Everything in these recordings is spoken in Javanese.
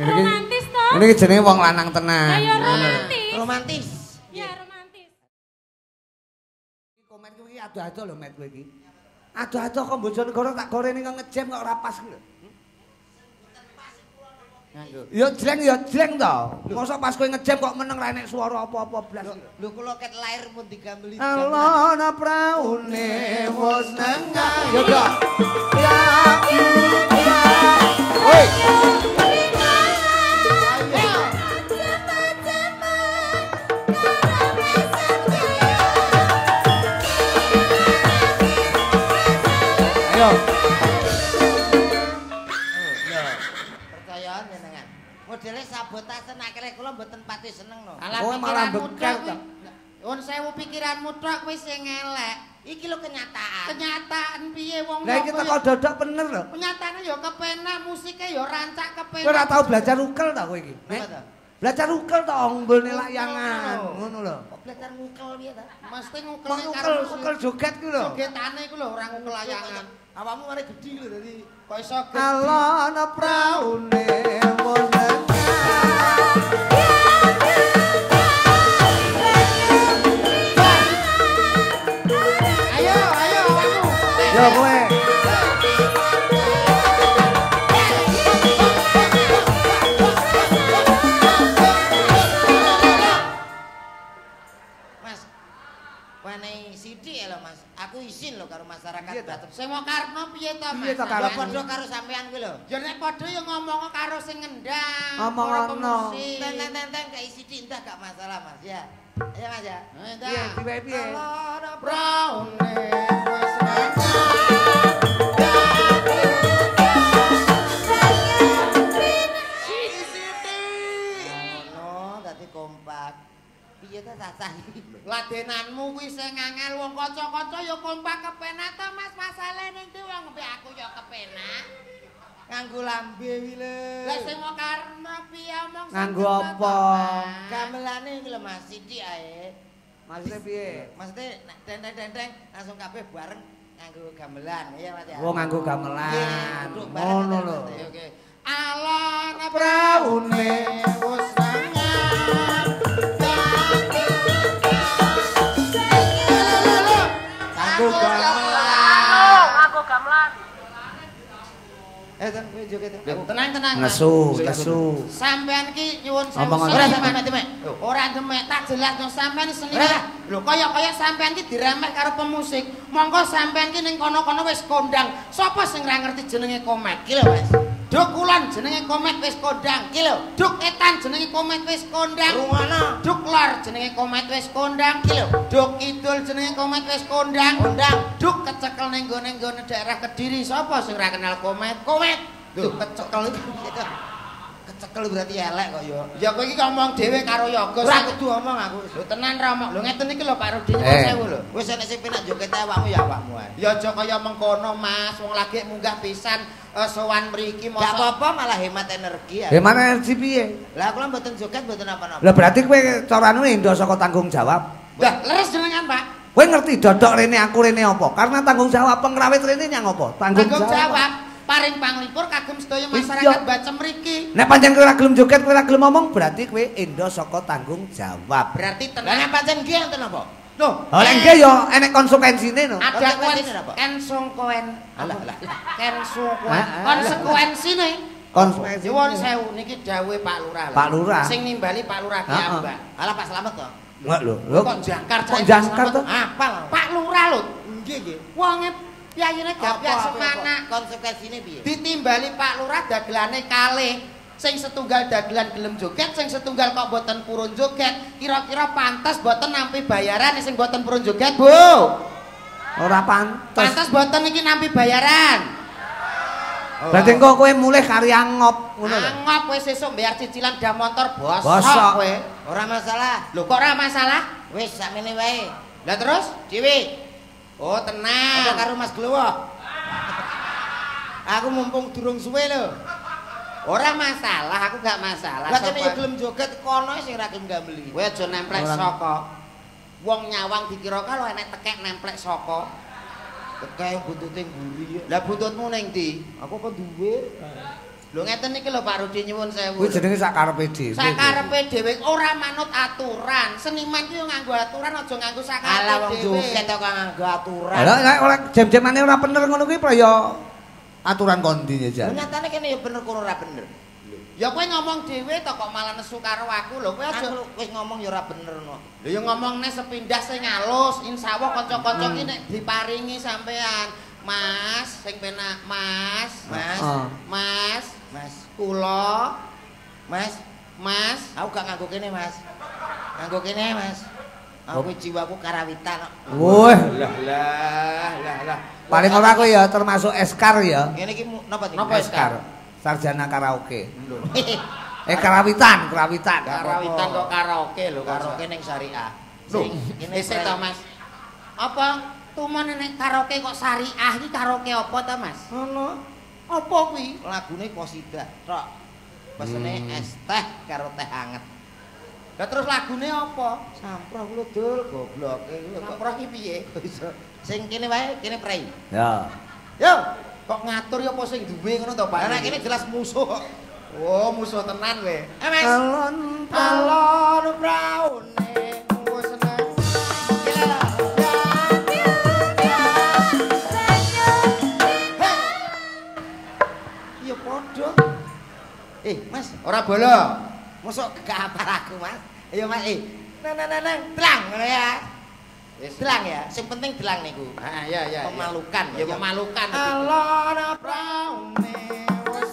romantis toh. Ini jenenge wong lanang tenan. Ya romantis. Romantis. Ya romantis. Komen kuwi ado-ado lho met kowe iki. Ado-ado kok Bojonegoro tak gorene kok ngejam kok ora pas lho. Ya jleng to. Mosok pas kowe ngejam kok meneng ra enek swara apa-apa blas. Lho kula ket lair pun digambeli. Alona praune wis nengah. Yo yo. Ya. Woi. Ayo. Percayaan jenengan. Modele sabotase nek kira kula mboten pati seneng no. Oh malah bekel to. Wong sewu pikiranmu tok kuwi sing elek. Iki lho kenyataan. Kenyataan piye wong Lah iki teko dodok bener lho. Kenyataane ya kepenak, musike ya rancak kepenak. Kowe ora tau belajar ukel ta kowe iki? Apa to? Belajar ukel to nggone layangan. Ngono lho. Kok belajar ngukel piye ta? Mesti ngukel Ukel joget ku lho. jogetane iku lho ora ngukel layangan. Awakmu mari gedhi lho dadi kok iso gedhi. Alona praune wis Ayo awakmu. yo kowe. Mas, wenehi sithik lho Mas. Aku izin lho karo masyarakat Batur. Sing mau karepno piye to Mas? Piye to karepmu? Ya padha karo sampean kuwi lho. Ya nek padha ya ngomong karo sing ngendang. Ngomongono. Teng-teng kayak sithik endah gak masalah Mas ya. Ayo Mas ya. Piye piye? Brown wis ngono dadi kompak. Piye ta sasah iki? Ladenanmu kuwi sing angel wong kanca-kanca ya kompak kepenak ta Mas. Masalahe ning ndi wong mbek aku ya kepenak. Nganggo lambe wi lho. Lah sing mau karena piye omong Nganggo apa? Gamelane iki lho Mas sithik ae. Maksudnya piye? Maksudnya dendeng-dendeng langsung kabeh bareng nganggo gamelan ya Mas ya. Wong nganggo gamelan. Ngono Ngono lho. Oke. Alona Praune wis sangat. nganggo gamelan. Aku gamelan. Ten kowe joget. Tenang. Nesu. Sampean ki nyuwun sewu. Omong Ora apa? demek. Ora demek tak jelasno sampean seni. Lho kaya sampean ki diremeh karo pemusik. Monggo sampean ki ning kono-kono wis kondang. Sapa sing ora ngerti jenenge komet ki lho, Mas. Duk kulon jenenge komet wis kondang ki lho. Duk etan jenenge komet wis kondang. Rungono. Duk lor jenenge komet wis kondang ki lho. Duk kidul jenenge komet wis kondang. Duk kecekel ning gone daerah Kediri. Sapa sing ora kenal komet? Komet. Lho kecekel iki piye? Kecekel berarti elek kok ya. Ya kowe iki ngomong dhewe karo Yoga. Ora kudu ngomong aku. Lho tenan ra omong. Lho ngeten iki lho Pak Rudi sewu lho. Wis enek sing penak joget awakmu ya awakmu ae. Ya aja kaya mengkono Mas, wong lagi munggah pisan sowan mriki mosok. Gak apa-apa malah hemat energi ya. Hemat energi piye? Lah kula mboten joget mboten apa-apa. Lah berarti kowe carane endo saka tanggung jawab. Lah leres jenengan Pak. Kowe ngerti dodok rene aku rene apa? Karena tanggung jawab pengrawit rene nyang apa? Tanggung jawab. Paring panglipur kagem sedaya masyarakat Bacem mriki. Nek pancen kowe ora gelem joget, kowe ora gelem ngomong, berarti kowe endo saka tanggung jawab. Berarti tenan. Lah nek pancen nggih enten apa? Loh, oleh nggih yo enek konsekuensine no. Ada konsekuensine. Konsekuensi. Nyuwun sewu niki dawuhe Pak Lurah. Pak Lurah. Sing nimbali Pak Lurah piyambak. Alah Pak Slamet to. Enggak lho. Kok jangkar Kok jangkar to? Apal. Pak Lurah lho. Nggih. Wonge piyayine gapyak semana. Konsekuensine piye? Ditimbali Pak Lurah dagelane kalih. Sing setunggal dagelan gelem joget, sing setunggal kok boten purun joget. Kira-kira pantes boten nampi bayaran sing boten purun joget, Bu? Ora pantes. Pantes boten iki nampi bayaran. Berarti engko kowe mulih kari angop ngono lho. Angop kowe sesuk bayar cicilan dah motor Bosok kowe. Ora masalah. Lho kok ora masalah? Wis sakmene wae. Lah terus Dewi. Oh, tenang. Apa karo Mas Glowo? Aku mumpung durung suwe lho. Ora masalah, aku gak masalah. Lah kene yo gelem joget kono sing ora gelem gambeli. Kowe aja nemplek saka. Wong nyawang dikira kalau enek tekek nemplek saka. Tekek buntute mburi. Lah buntutmu ning ndi? Aku apa duwe? Lho ngeten iki lho Pak Rudi nyuwun sewu. Kuwi jenenge sakarepe dhewe. Sakarepe dhewe ora manut aturan. Seniman ki yo nganggo aturan aja nganggo sakarepe dhewe. Ala wong joget kok nganggo aturan. Lah nek ora jam-jamane ora bener ngono kuwi ya aturan kondi ya. Nyatane kene ya bener kono ora bener. Ya kowe ngomong dhewe to kok malah nesu karo aku lho. Kowe aja wis ngomong ya ora bener no. Lho ya ngomongne sepindah sing halus. Insyaallah kanca-kanca ki nek diparingi sampean. Mas, sing penak Mas. Mas, kula. Mas, aku gak nganggo kene, Mas. Nganggo kene, Mas. Aku jiwaku karawitan. Wah, lah. paling ora aku ya termasuk eskar ya. Ngene iki napa iki? Napa eskar? Sarjana karaoke. Karawitan. Karawitan kok karaoke lho, karaoke ning syariah. Lho, ngene sik to, Mas. Apa tumone nek karaoke kok syariah iki karaoke apa ta, Mas? Ono. Apa kuwi? Lagune qasidah tok. Pesene es teh karo teh anget. Lah terus lagune apa? Samproh kula dul gobloke kok. Samproh iki piye? Sing kene wae, kene prei. Ya. Yo, kok ngatur ya apa sing duwe ngono to, Pak? Lah kene jelas musuh kok. Oh, musuh tenan kowe. Mas. Alon braune wis seneng. Ya padha. Mas, ora bolo. Mosok gak apal aku, Mas. Ayo, Mas. Nang, telang ngono ya. Wis telang ya. Sing penting telang niku. Heeh, ya. Memalukan, ya memalukan. Alon braune wis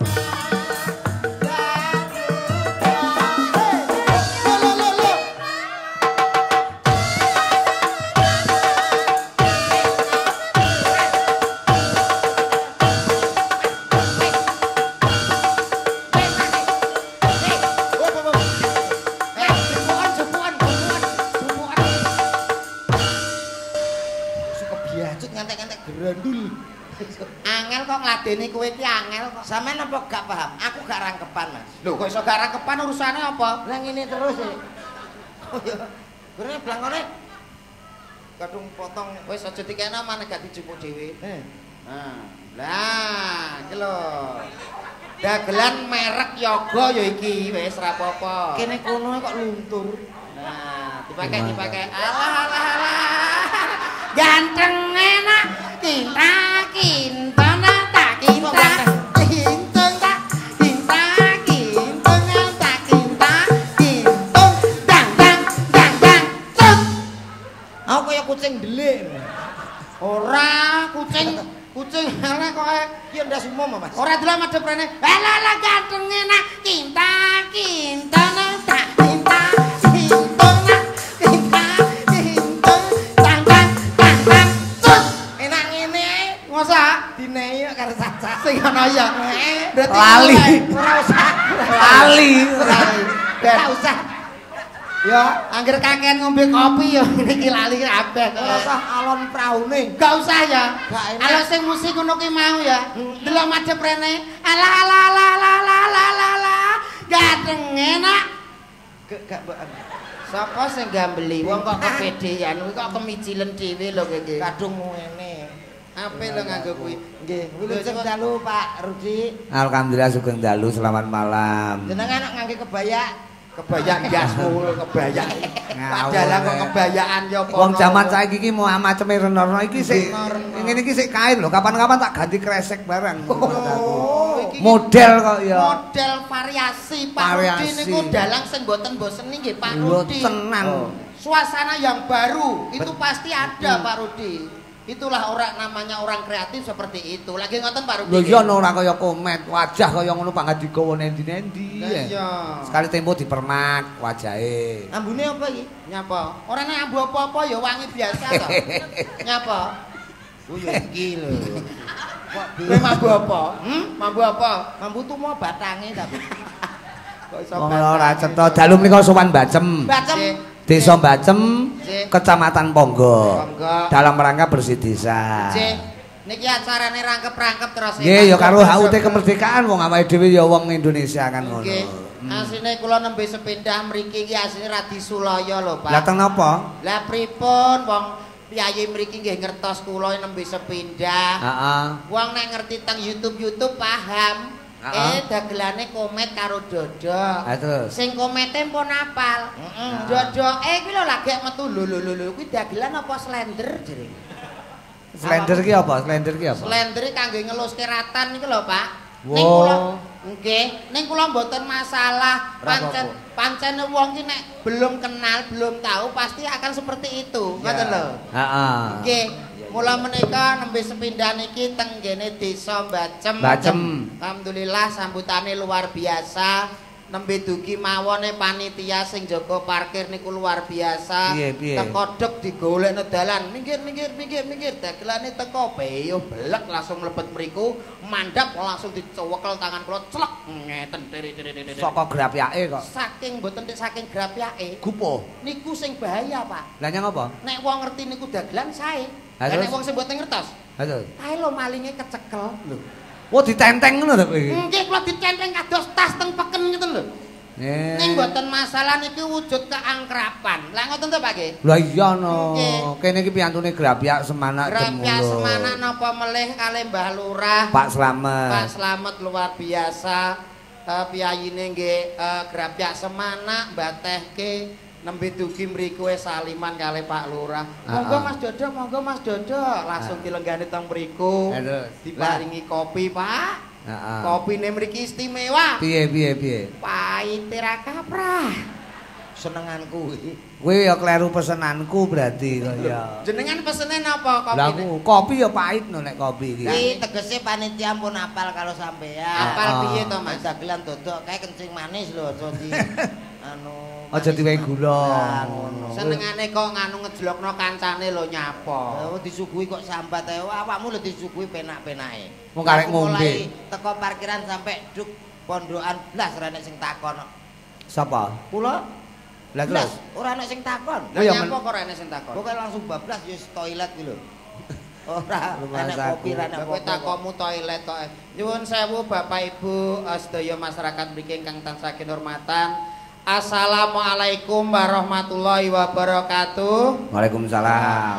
gerandul. Angel kok ngladeni kowe iki angel kok. Sampeyan apa gak paham? Aku gak rangkepan, Mas. Lho kok iso gak rangkepan urusane apa? Lah ngene terus e. Oh ya. Gurene blangkone. Kadung potong wis aja dikena maneh gak dijupuk dhewe. Nah. Lah, iki lho. Dagelan merek yoga ya iki wis ora apa-apa. Kene kono kok luntur. Nah, dipakai. Alah. Ganteng enak, cinta tak cinta. Aku kaya kucing delik. Ora, kucing ana kok iki ndas umum, Mas. Ora delok madhep rene. Alah ganteng enak, cinta tak cinta. Dinei karo Caca sing ana ya. Lali. Ora usah. Ya, angger kakean ngombe kopi ya iki lali kabeh. Ora usah alon praune. Enggak usah ya. Kalau sing musik ngono ki mau ya. Delok madhep rene. Alah. Ganteng enak. Gak mbok. Sapa sing gambeli? Wong kok kepedean kuwi kok kemicilen dhewe lho iki. Kadung ngene. Ape lho nganggo kuwi? Nggih, wilujeng dalu Pak Rudi. Alhamdulillah sugeng dalu, selamat malam. Jenengan ngangge kebaya gasmul, kebaya. Padahal kok kebayaan ya apa. Wong jaman saiki iki mau maceme renorno iki sik ngene iki sik kain lho, kapan-kapan tak ganti kresek barang. Model kok ya. Model variasi Pak Rudi niku dalang sing mboten boseni nggih Pak Rudi. Tenan. Suasana yang baru itu pasti ada Pak Rudi. Itulah namanya orang kreatif seperti itu. Lagi ngoten Pak Rudi. Lho iya ora kaya komet, wajah kaya ngono Pak gak digawa nendi-nendi. Iya. Sekali tempo dipermak wajahe. Ambune apa iki? Nyapa? Ora nek ambu apa-apa ya wangi biasa to. Nyapa? Oh ya iki lho. Kowe mambu apa? Mambu apa? Mambu tumo batange tapi. Kok iso ora cetha dalu menika sowan Bacem. Desa Bacem, Kecamatan Ponggo. Dalam rangka bersih desa. Niki acarane rangkep-rangkep terus. Nggih ya karo HUT kemerdekaan wong awake dhewe ya wong Indonesia kan ngono. Nggih. Asline kula nembe sepindah mriki iki asline Radi Sulaya lho, Pak. Lah teng napa? Lah pripun wong piyayi mriki nggih ngertos kula nembe sepindah. Heeh. Wong nek ngerti teng YouTube paham. Dagelane komet karo dodok. Ha terus. Sing komete pun apal. Dodoke kuwi lho lagi metu lho kuwi dagelan apa slender jere. Slender ki apa? Slender ki apa? Slender kangge ngeluske ratan niku lho, Pak. Wow. Ning kula nggih, ning kula mboten masalah. Pancen wong ki nek belum kenal, belum tahu pasti akan seperti itu. Ngoten lho. Heeh. Nggih. Mula menika nembe sepindhah niki teng ngene Desa Bacem. Alhamdulillah sambutane luar biasa. Nembe dugi mawone panitia sing jaga parkir niku luar biasa. Tekodhek digolekno dalan. Minggir. Dagelane teko beyo blek langsung mlebet mriku, mandhap langsung dicewekel tangan kula clek ngeten tiri. Saka grapyake kok. Saking mboten saking grapyake. Gupo. Niku sing bahaya, Pak. Lah nyang apa? Nek wong ngerti niku dagelan sae. Nek wong sing mboten ngertos. Terus. Kae lho malinge kecekel lho. Oh ditenteng ngono to kowe iki. Nggih kula ditenteng kados tas teng peken ngeten lho. Ning mboten masalah niki wujud keangkrapan. Lah ngoten to Pak nggih? Lah iya no. Kene iki piyantune Grapyak Semanak Jemulo. Grapyak Semanak napa melih kalih Mbah Lurah. Pak Slamet. Pak Slamet luar biasa. Piyayine nggih Grapyak Semanak mbatehke nembe dugi mriku saliman kalih Pak Lurah. Monggo Mas Dodo, langsung dilenggani teng mriku. Diparingi kopi, Pak. Kopine mriki istimewa. Piye? Pahite ra kaprah. Senenganku iki. Kowe ya kleru pesenanku berarti kok ya. Jenengan pesene napa kopine? Lah kopi ya pahit no nek kopi iki. Iki tegese panitia pun apal kalau sampean. Apal piye to Mas? Dagelan dodok kae kencing manis lho aja di aja diwehi gula. Senengane kok nganu ngejlokno kancane lho nyapa. Oh disuguhi kok sambat ae. Awakmu lho disuguhi penak-penake. Wong karek ngombe. Teko parkiran sampai duk pondokan blas ora nek sing takon. Sapa? Kula. Lah terus ora nek sing takon. Lah nyapa kok ora nek sing takon? Pokoke langsung bablas yo toilet ki lho. Ora enek kopi ra nek kowe takonmu toilet tok. Nyuwun sewu Bapak Ibu sedaya masyarakat mriki ingkang tansah kinurmatan. Assalamualaikum warahmatullahi wabarakatuh. Waalaikumsalam.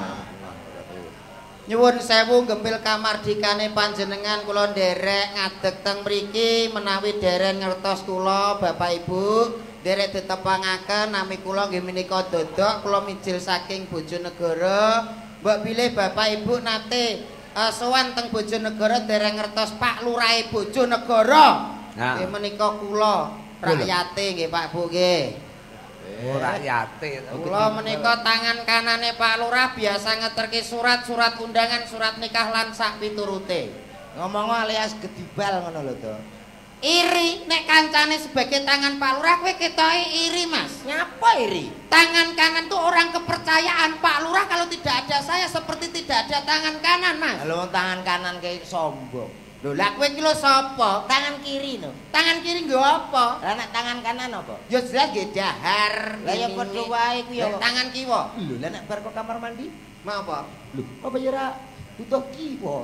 Nyuwun sewu gempil kamardikane panjenengan kula nderek ngadeg teng mriki menawi dereng ngertos kula Bapak Ibu derek ditepangaken nami kula nggih menika Dodok kula mijil saking Bojonegoro. Mbok bilih Bapak Ibu nate sowan teng Bojonegoro dereng ngertos Pak Lurahe Bojonegoro. Nggih menika kula rakyate nggih Pak Bu nggih. Oh rakyate. Kula menika tangan kanane Pak Lurah biasa ngeterke surat undangan, surat nikah lan sak piturute. Ngomong alias gedibal ngono lho to. Iri nek kancane sebagai tangan Pak Lurah kowe ketoke iri Mas. Nyapa iri? Tangan kanan tuh orang kepercayaan Pak Lurah, kalau tidak ada saya seperti tidak ada tangan kanan Mas. Lho tangan kanan kayak sombong. Lho lha kowe iki lho sapa? Tangan kiri no. Tangan kiri nggo apa? Lah nek tangan kanan apa? Ya jelas nggih dahar. Lah ya padha wae ku ya tangan kiwa. Lho lah nek bar kok kamar mandi, mau apa? Lho, apa ya ora butuh kiwa?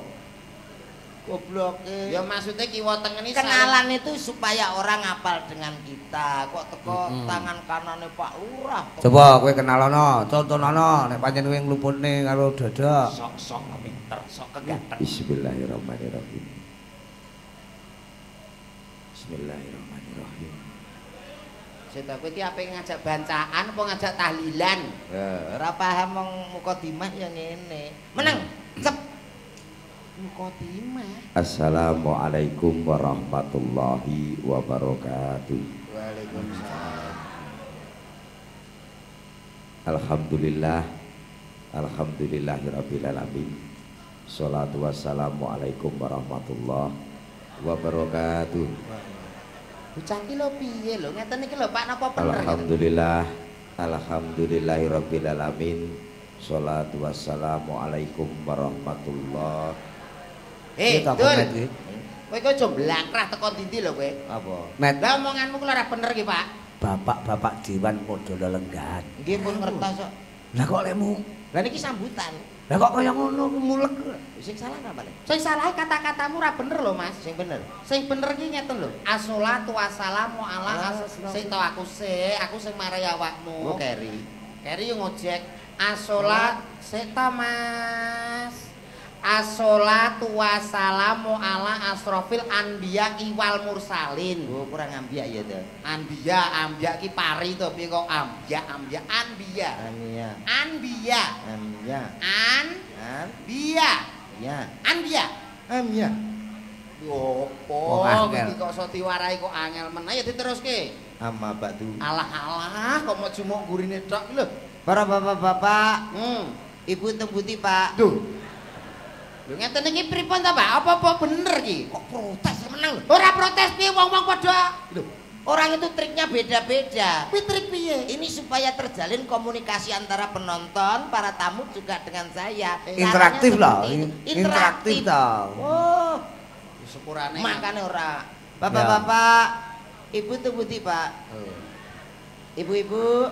Goblok. Ya maksudnya kiwa tengen iki kenalan itu supaya orang ngapal dengan kita. Kok teko tangan kanane Pak Lurah. Coba kowe kenalono, contohno nek pancen kowe ngluputne karo Dodok. Sok-sok pinter, sok keganteng. Bismillahirrahmanirrahim. Bismillahirrahmanirrahim. Seta kowe iki ape ngajak bancaan apa ngajak tahlilan? Ora paham wong mukadimah ya ngene. Meneng. Cep. Mukadimah. Assalamualaikum warahmatullahi wabarakatuh. Waalaikumsalam. Alhamdulillahirabbil alamin. Sholatu wassalamu alaikum warahmatullahi wabarakatuh. Bocah ki lho piye lho ngeten iki lho Pak napa bener? Alhamdulillahirabbil alamin. Sholatu wassalamu alaikum warahmatullahi. Dul. Kowe kok aja mblangkrah teko ndi lho kowe? Apa? Met. Lah omonganmu ku ora bener iki, Pak. Bapak-bapak Dewan padha lelenggahan. Nggih pun ngertos kok. Lah kok lekmu? Lah niki sambutan. Lah kok kaya ngono mulek. Sing salah apa nek? Sing salah kata-katamu ora bener lho, Mas. Sing bener. Sing bener iki ngeten lho. Asholatu wassalamu ala sing to aku sing marai awakmu. Oh, Keri. Keri yo ngojek. Asolat sik to, Mas. As-sholatu wassalamu ala asrofil anbiya iwal mursalin. Oh, kurang ambiak ya tuh. Anbiya ki pari to piye kok anbiya. Ambiak. Anbiya. Ambiak. Anbiya. Ya. Anbiya. Ambiak. Opo iki kok iso diwarai kok angel men. Ayo diteruske. Amma batu. Alah kok mau jumuk gurine tok lho. Para bapak-bapak, ibu tembuti Pak. Duh. Lho ngeten iki pripun ta, Pak? Apa-apa bener iki? Kok protes menang lho? Ora protes piye wong-wong padha. Lho, orang itu triknya beda-beda. Kuwi trik piye? Ini supaya terjalin komunikasi antara penonton, para tamu juga dengan saya. Interaktif Caranya loh. seperti itu. Interaktif toh. Oh, Sepurane. makanya ora. Bapak-bapak, ibu tembuti Pak. Ibu-ibu.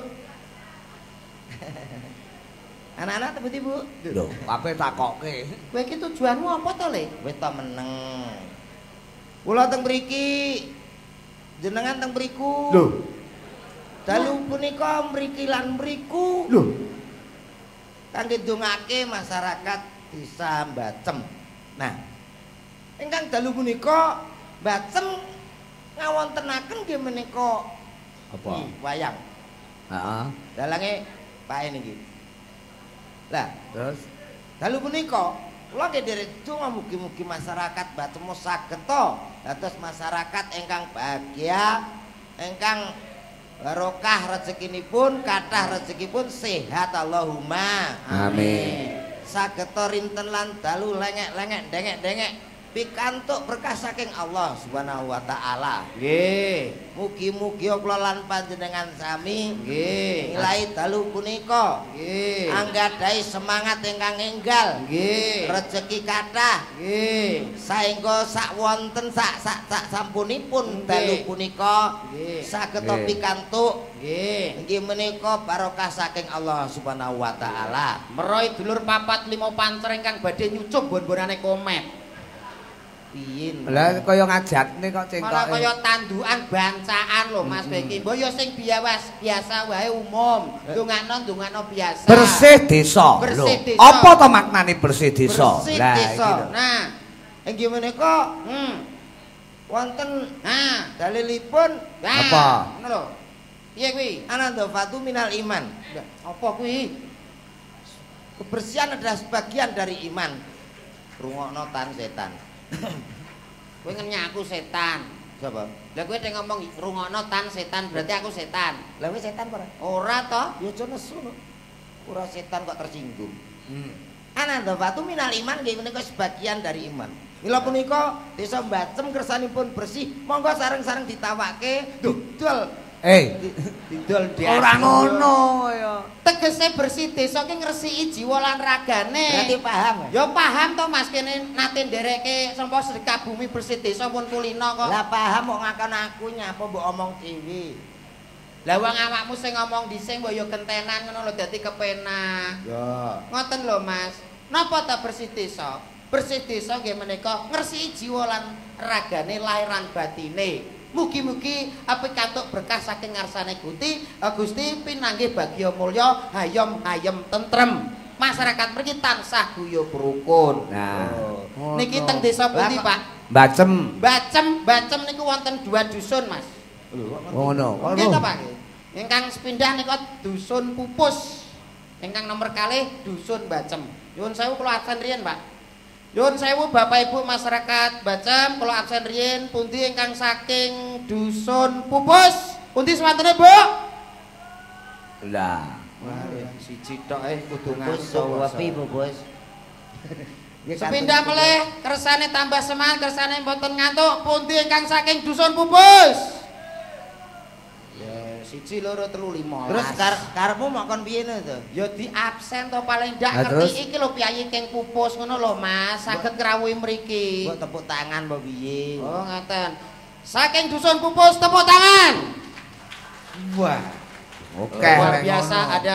Anak-anak tembuti Bu. Lho, kabeh takoke. Kowe iki tujuanmu apa to, Le? Wis ta meneng. Kula teng mriki. Jenengan teng mriku. Lho. Dalu punika mriki lan mriku. Lho. Kangge ndongake masyarakat Desa Mbacem. Nah, ingkang dalu punika Mbacem ngawontenaken nggih menika Apa? wayang. Heeh. Dalange Pak niki. Lah, Terus dalu punika kula nggih derek donga mugi-mugi masyarakat Mbacem saged to dados masyarakat ingkang bahagia, ingkang barokah rezekinipun, kathah rezekipun, sehat Allahumma. Amin. Saged to rinten lan dalu lengek-lengek dengek-dengek pikantuk berkah saking Allah Subhanahu wa taala. Nggih. Mugi-mugi kula lan panjenengan sami Nggih. nilai dalu punika Nggih. anggadhahi semangat ingkang enggal, Nggih. rezeki kathah, Nggih. saengga sak wonten sak sampunipun Nggih. dalu punika Nggih. saged Nggih. pikantuk Nggih. inggih menika barokah saking Allah Subhanahu wa taala. Meroy dulur 4-5 pancer ingkang badhe nyucup bon-bonane komet. Piye? lah kaya ngajatne kok Malah cengkoke. kaya tandukan bancaan lho Mas Beki. Mbok yo sing biasa wae umum. Ndongakno biasa. Bersih desa. Bersih Lho, desa. apa to maknane bersih desa? Bersih Lah, desa. iki lho. Nah, Inggih menika hmm. wonten Nah, dalilipun nah. Apa? Ngono lho. Piye kuwi? anandafatu minal iman. Apa kuwi? Kebersihan adalah sebagian dari iman. Rungokno tan setan. Kowe ngenyaku setan. Siapa? Lah kowe nek ngomong rungokno tan setan berarti aku setan. Lah wis setan ora? Ora to? Ya aja nesu no. Ora setan kok tersinggung. Hmm. Anandafatu minal iman nggih menika sebagian dari iman. Mila punika desa Mbacem kersanipun bersih, monggo sareng-sareng ditawake. Duh, dol. Didol Ora ngono ya. Tegese bersih desa ki ngresiki jiwa lan ragane. Berarti paham. Ya paham to Mas kene nate ndereke sampo sedekah bumi bersih desa pun kulino kok. Lah paham kok ngakon aku nyapa mbok omong dhewe. Lah wong awakmu sing ngomong dhisik mbok ya gentenan ngono lho dadi kepenak. Ya. Ngoten lho Mas. Napa ta bersih desa? Bersih desa nggih menika ngresiki jiwa lan ragane lahir lan batine. Mugi-mugi pikantuk berkah saking ngarsane Gusti pinanggih bagya mulya hayom-hayem tentrem. Masyarakat mriki tansah guyub rukun. Nah, Niki teng desa pundi, Pak? Mbacem. Bacem niku wonten 2 dusun, Mas. Ngono. Nggih to, Pak? Ingkang sepindah nika dusun Pupus. Ingkang nomor kalih dusun Bacem. Nyuwun sewu kula absen riyen, Pak. Nyuwun sewu Bapak Ibu masyarakat Bacem, kula absen riyen pundi ingkang saking dusun Pupus? Pundi swantene, Bu? Lah. Wah, siji tok kudu Bos wapi Bu Bos. Sepindah melih kersane tambah semangat, kersane mboten ngantuk. Pundi ingkang saking dusun Pupus? Ya, 1 2 3 4 5. Terus karepmu mau kon piye to? Ya di absen to paling ndak Lah, terus? ngerti iki lho piyayi keng Pupus ngono lho Mas, saged ngrawuhi mriki. Mbok tepuk tangan mbok piye? Oh, ngaten. Saking dusun Pupus tepuk tangan. Wah. Oke. Luar lek biasa ngono. ada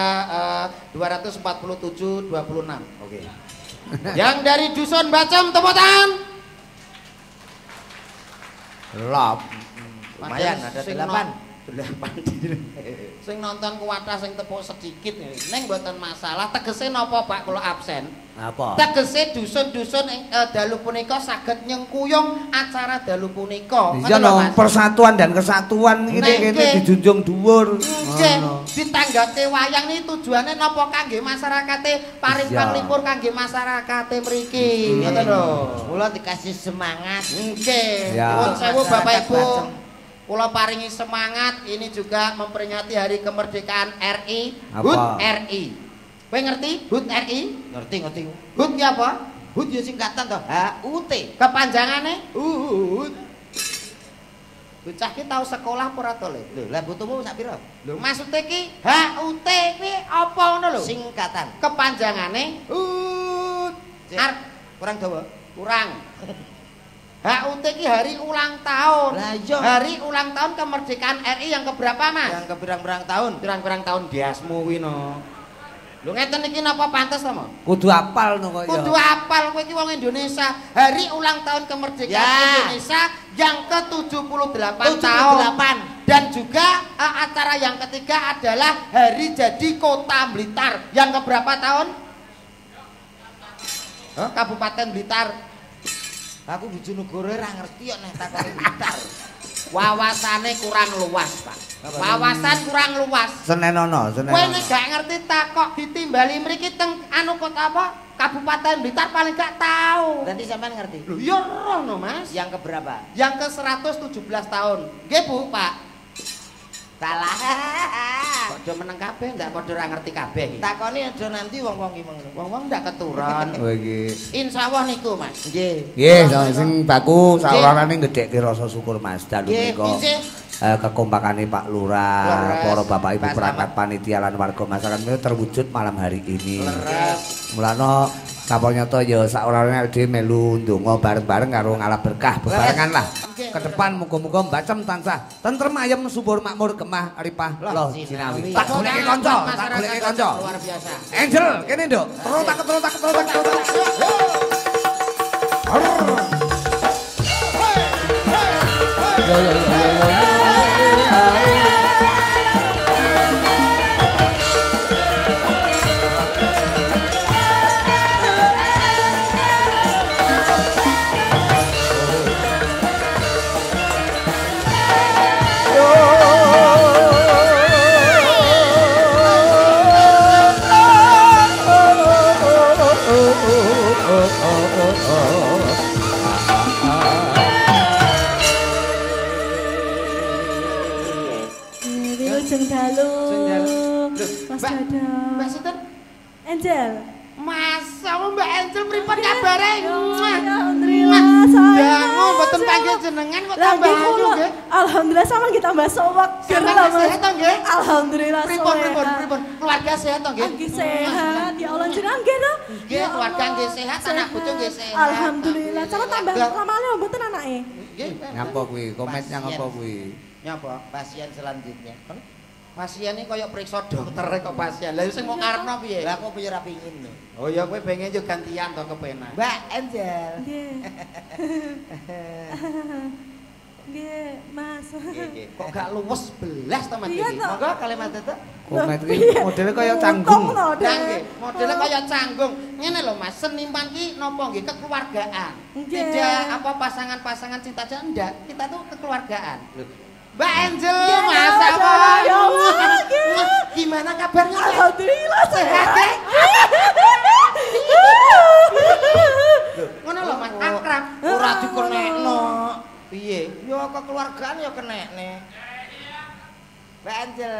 247 26. Oke. Yang dari dusun Bacem tepuk tangan. Lop. Lumayan ada Sing 8. Delapan dina. Sing nonton kuwatah sing tepuk sedikit ning mboten masalah. Tegese napa Pak kula absen? Apa? Tegese dusun-dusun ing dalu punika saged nyengkuyung acara dalu punika. Iya no, persatuan dan kesatuan ini dijunjung dhuwur. Nggih, ditanggake wayang niki tujuane napa kangge masyarakate paring panglipur kangge masyarakate mriki. Ngoten lho. Kula dikasih semangat. Nggih. Ya. Nuwun sewu Bapak Ibu. Kula paringi semangat ini juga memperingati hari kemerdekaan RI. HUT RI. Kowe ngerti HUT RI? Ngerti. HUT ki apa? HUT ya singkatan to, HUT. Kepanjangane HUT. Bocah ki tau sekolah apa ora to, Le? Lho, lah butuhmu sak pira? Lho maksude ki HUT kuwi apa ngono lho? Singkatan. Kepanjangane HUT. Kurang dawa. Kurang. HUT ki hari ulang tahun. Lah iya. Hari ulang tahun kemerdekaan RI yang keberapa, Mas? Yang keberang-berang tahun. Berang-berang tahun biasmu kuwi no. Lho ngeten iki napa pantes to, Mas? Kudu apal no kok ya. Kudu apal kowe iki wong Indonesia. Hari ulang tahun kemerdekaan Indonesia yang ke-78 tahun. Dan juga acara yang ketiga adalah hari jadi Kota Blitar yang keberapa tahun? Kabupaten Blitar. Aku Bojonegoro ora ngerti kok nek takoni Blitar. Wawasane kurang luas, Pak. Wawasan kurang luas. Senenono. Kowe nek gak ngerti takok ditimbali mriki teng anu kota apa? Kabupaten Blitar paling gak tahu. Berarti sampean ngerti? Lho ya roh no, Mas. Yang keberapa? Yang ke-117 tahun. Nggih, Bu, Pak. Salah. Padha meneng kabeh ndak padha ora ngerti kabeh iki. Takoni aja nanti wong-wong iki mengko. Wong-wong ndak keturon. Oh iki. Insyaallah niku, Mas. Nggih. Nggih, sing baku saurane ngedhekke rasa syukur Mas dalu menika. Kekompakane Pak Lurah, para Bapak Ibu perangkat panitia lan warga masyarakat menika terwujud malam hari ini. Mulane kapolnyata ya saurane dhewe melu ndonga bareng-bareng karo ngalap berkah bebarengan lah. Ke depan muga-muga mbacem tansah tentrem ayem subur makmur gemah ripah loh sinawi. Tak goleki kanca, tak goleki kanca. Luar biasa. Angel, kene nduk. Terus tak. Yo. Mbak Sinten? Angel. Masa Mbak Angel pripun kabare? Alhamdulillah sayang. Dangu mboten panggil jenengan kok tambah ayu nggih. Alhamdulillah sama kita Mbak Sowak. Sampeyan sehat to nggih? Alhamdulillah pripun. Keluarga sehat to nggih? Nggih sehat. Ya Allah jenengan nggih to? Nggih, keluarga nggih sehat, anak bojo nggih sehat. Alhamdulillah. Cara tambah ramane mboten anake. Nggih. Ngapa kuwi? Komennya ngapa kuwi? Nyapa? Pasien selanjutnya. Pasien ini kaya periksa dokter kok pasien. Lah sing mau karepno piye? Lah aku piye ora pengin lho. Oh ya kowe pengen yo gantian to kepenak. Mbak Angel. Nggih. Nggih, Mas. Nggih. Kok gak luwes belas to Mas Iya, iki? toh. Monggo kalimat itu. Komet iki modele kaya canggung. Nggih, modele kaya canggung. Ngene lho Mas, seniman ki napa nggih kekeluargaan. Tidak apa pasangan-pasangan cinta aja ndak. Kita tuh kekeluargaan. Mbak Angel, Mas apa? Ya Allah, gimana kabarnya? Alhamdulillah sehat. Ngono lho Mas, akrab. Ora dikenekno. Piye? Yo kekeluargaan yo kenekne. Mbak Angel.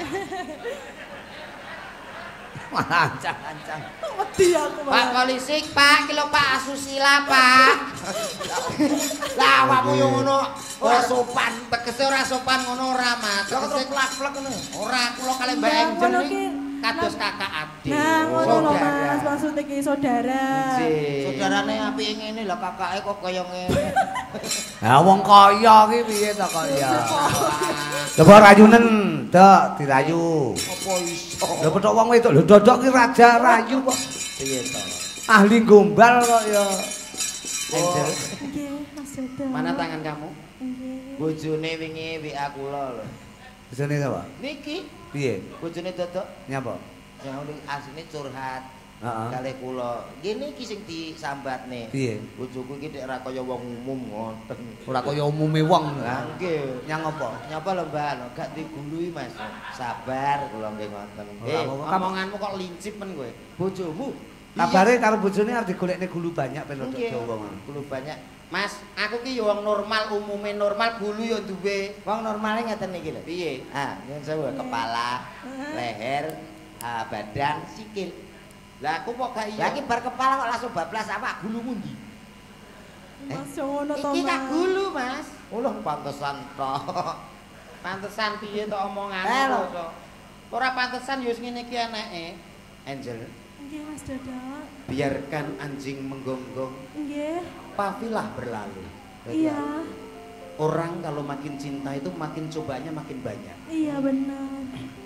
Ancang-ancang. Wedi aku Pak polisi, Pak, ki lho Pak asusila, Pak. Lah awakmu yo ngono ora sopan. Tegese ora sopan ngono ora, Mas. Lah kok plak-plak ngono. Ora kula kalih Mbak Angel iki kados kakak adik. Nah, ngono lho Mas, maksud iki saudara. Saudarane apike ngene lah kakake kok kaya ngene. Lah wong kaya ki piye to kaya? Coba rayunen, Dok, dirayu. Apa iso? Lho petok wong wedok lho Dodok ki raja rayu kok. Piye to? Ahli gombal kok ya. Angel, Nggih, Mas Jodoh. mana tangan kamu? Nggih. Bojone wingi WA kula lho. Bojone sapa? Niki. Piye? Bojone Dodok. Nyapa? Yang asline curhat. Heeh. Kalih kula. Ngene iki sing disambatne. Piye? Bojoku iki nek ora kaya wong umum ngoten. Ora kaya umume wong. Lah nggih. Nyang apa? Nyapa lho Mbak, gak digului Mas. Sabar kula nggih ngoten. Omonganmu kok lincip men kowe. Bojomu kabare karo bojone arep digolekne gulu banyak pelodok Jawa. Gulu banyak. Mas, aku ki yo wong normal, umume normal, gulu yo duwe. Wong normale ngeten iki lho. Piye? Ah, nyun sewu kepala, leher, badan, sikil. Lah aku kok gak iya. Lah iki bar kepala kok langsung bablas awak gulu mundi. Mas ngono to, Mas. Iki tak gulu, Mas. Ulah pantesan tok. Pantesan piye tok omonganmu kok. Ora pantesan yo ngene iki anake. Angel. Nggih, Mas Dodok. Biarkan anjing menggonggong. Nggih. Papilah berlalu. Iya. Orang kalau makin cinta itu makin cobanya makin banyak. Iya benar.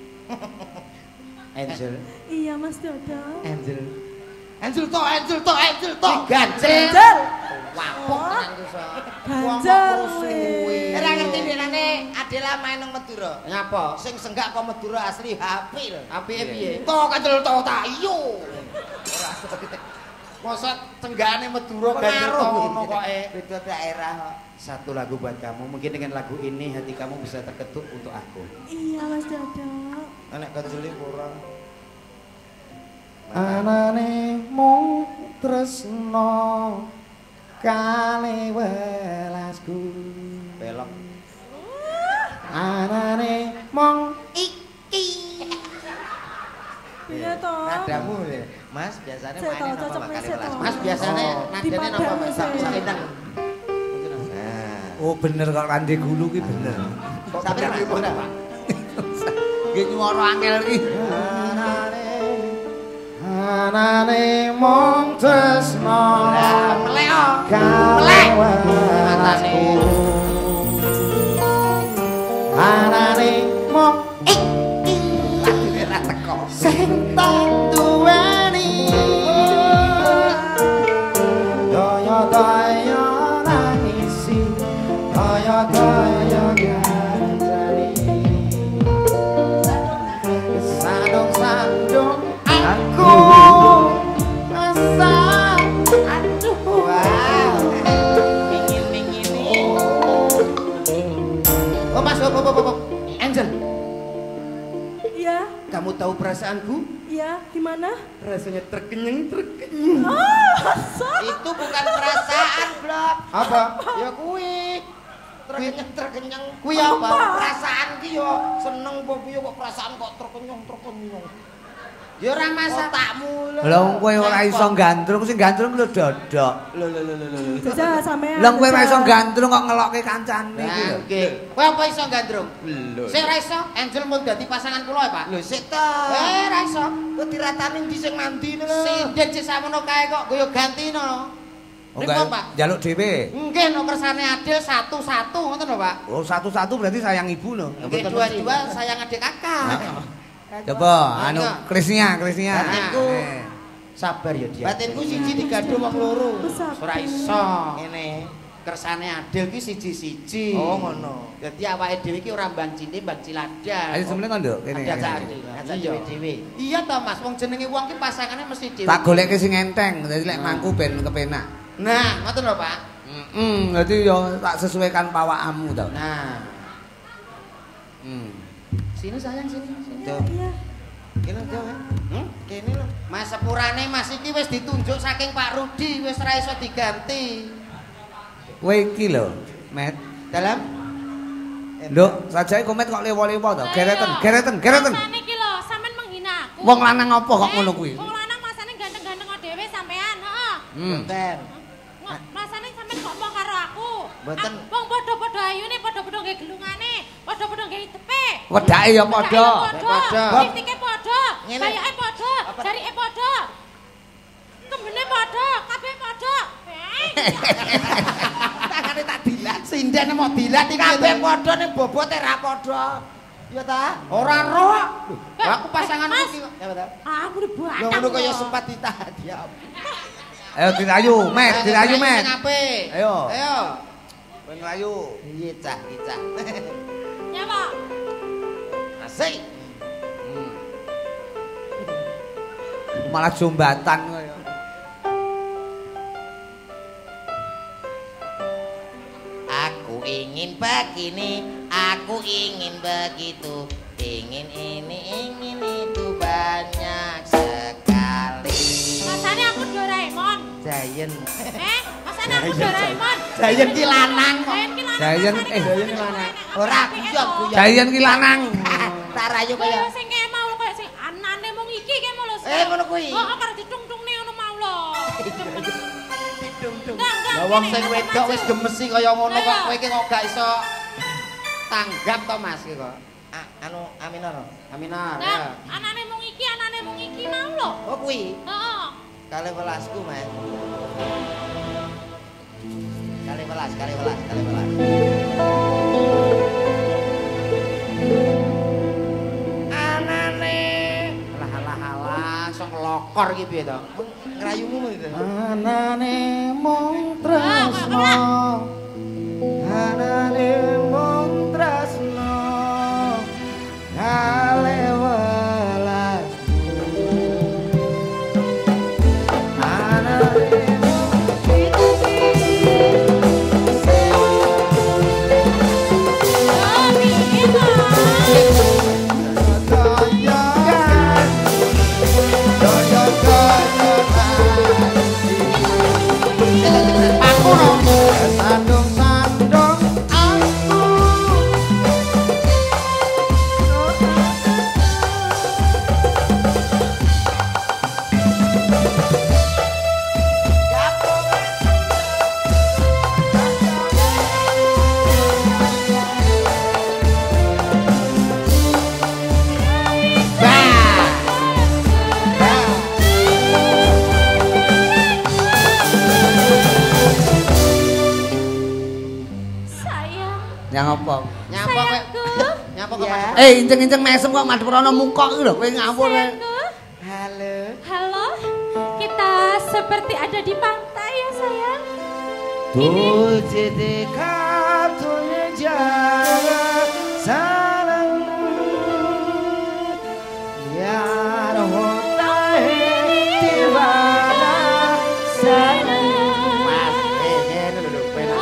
Angel. Iya, Mas Dodok. Angel. Angel to. Ganjel. Wapok tenan iso. Ganjel. Ora ngerti denane Adela main nang Madura. Nyapa? Sing senggak kok Madura asli HP lho. Apike piye? To Ganjel to ta iyo. Ora seperti mosok tenggane Madura ganjel to ngono koke. Beda daerah kok. Satu lagu buat kamu. Mungkin dengan lagu ini hati kamu bisa terketuk untuk aku. Iya, Mas Dodok. Anak ganjele kurang. Anane mung tresno kali welasku Belok. Anane mung iki. Iya to. Nadamu ya. Mas biasanya Saya mainin tahu, apa cocok Mbak Mas, Kali saya Welas? tahu. Mas biasanya nadanya Dipadang, apa Mas? Mas, saya. Sakitang. Oh bener kok Randi Gulu ki bener. Sampai lagi mana Pak? Nggih nyuwara angel iki. Anane mung tresno Meleo. kali Matane. Anane mung Lagune ra teko. sing tak duweni daya nangisi daya ganjani sandung aku asa Aduh. Wah. Pingin ini. Oh Mas, op. Angel, Iya. kamu tahu perasaanku? Iya, gimana? Rasanya terkenyang. Oh, Itu bukan perasaan, Blok. apa Ya kuwi. Terkenyang. Kuwi apa? Perasaan ki yo seneng apa piye kok perasaan kok terkenyang. Ya ora masatakmu lho. Lah wong kowe ora iso gandrung, sing gandrung lho Dodok. Lho. jajal sampean. Lah kowe ora iso gandrung kok ngelokke kancane iki lho. Nggih. Kowe apa iso gandrung? Lho. Sing ora iso, Angel mun dadi pasangan kula ya, Pak. Lho sik to. Ora iso. Kok diratani ndi sing mandi lho. Sinden sik samono kae kok yo gantino. Oh enggak njaluk dhewe. Nggih no kersane adil satu-satu ngoten lho, Pak. Oh satu-satu berarti sayang ibu no. Nggih dua-dua sayang adik kakak. Coba anu Krisnya. Batinku sabar ya dia. Batinku siji digaduh wong loro. Ora iso. Ngene. Kersane adil ki siji-siji. Oh ngono. Dadi awake dhewe iki ora mbang cine, mbang ciladan. Ayo semeneh kok nduk kene. Ngajak dhewe-dhewe. Iya to Mas, wong jenenge wong ki pasangane mesti dhewe. Tak goleke sing enteng, dadi lek mangku ben kepenak. Nah, ngoten lho, Pak. Dadi yo tak sesuaikan pawakmu to. Nah. Sini sayang sini. Iya. Kene lho, Kene lho. Mas sepurane Mas iki wis ditunjuk saking Pak Rudi, wis ora iso diganti. Kowe iki lho, Met. Dalam Nduk, sajake komet kok lewo-lewo to. Gereten. Masane iki lho, sampean menghina aku. Wong lanang apa kok ngono kuwi? Wong lanang masane ganteng-ganteng kok dhewe sampean, heeh. Mboten. Masane sampean kok mau karo aku? Mboten. Wong padha-padha ayune, padha-padha nggih gelungane, padha-padha nggih tepe. Wedake ya padha. Padha. Lipstike padha, bayake padha, jarike padha. Kembene padha, kabeh padha. Tangane tak dilat. Sinden mau dilat iki kabeh padha ning bobote ra padha. Ya ta? Ora roh. Aku pasanganku iki. Ya ta? Aku di batang. Lho ngono kaya sempat ditadiap. Ayo dirayu, Met. Ayo. Ben rayu. Iya cah. Ya, Pak. Asik. Malah jombatan kaya. Aku ingin begini, aku ingin begitu, ingin ini, ingin itu banyak sekali. Masane aku Doraemon. Giant. Masane aku Doraemon. Giant ki lanang. Giant Giant ki lanang. Ora guyon. Giant ki lanang. Tak rayu kaya. Sing kaya mau kaya sing anane mung iki kaya mau lho. Ngono kuwi. Heeh, karo ditung-tungne ngono mau lho. Lah wong sing wedok wis gemesi kaya ngono kok kowe iki kok gak iso tanggap to Mas iki kok. Anu Aminor. Aminor ya. Anane mung iki mau lho. Oh kuwi. Heeh. 12ku Mas. 12. Anane halah sok lokor iki piye to? Ngrayumu itu. Anane mung tresno. Anane mung tresno. Kale welas. Anane sandung-sandung aku. Yang apa? Nyapa kowe? Nyapa kok? Inceng-inceng mesem kok madhep rono muka iki lho, kowe ngawur ae. Halo. Halo. Kita seperti ada di pantai ya, sayang. Tuji dikatunya jarak salam. Ya rohtai tibana sana. Mas, ngene lho penak.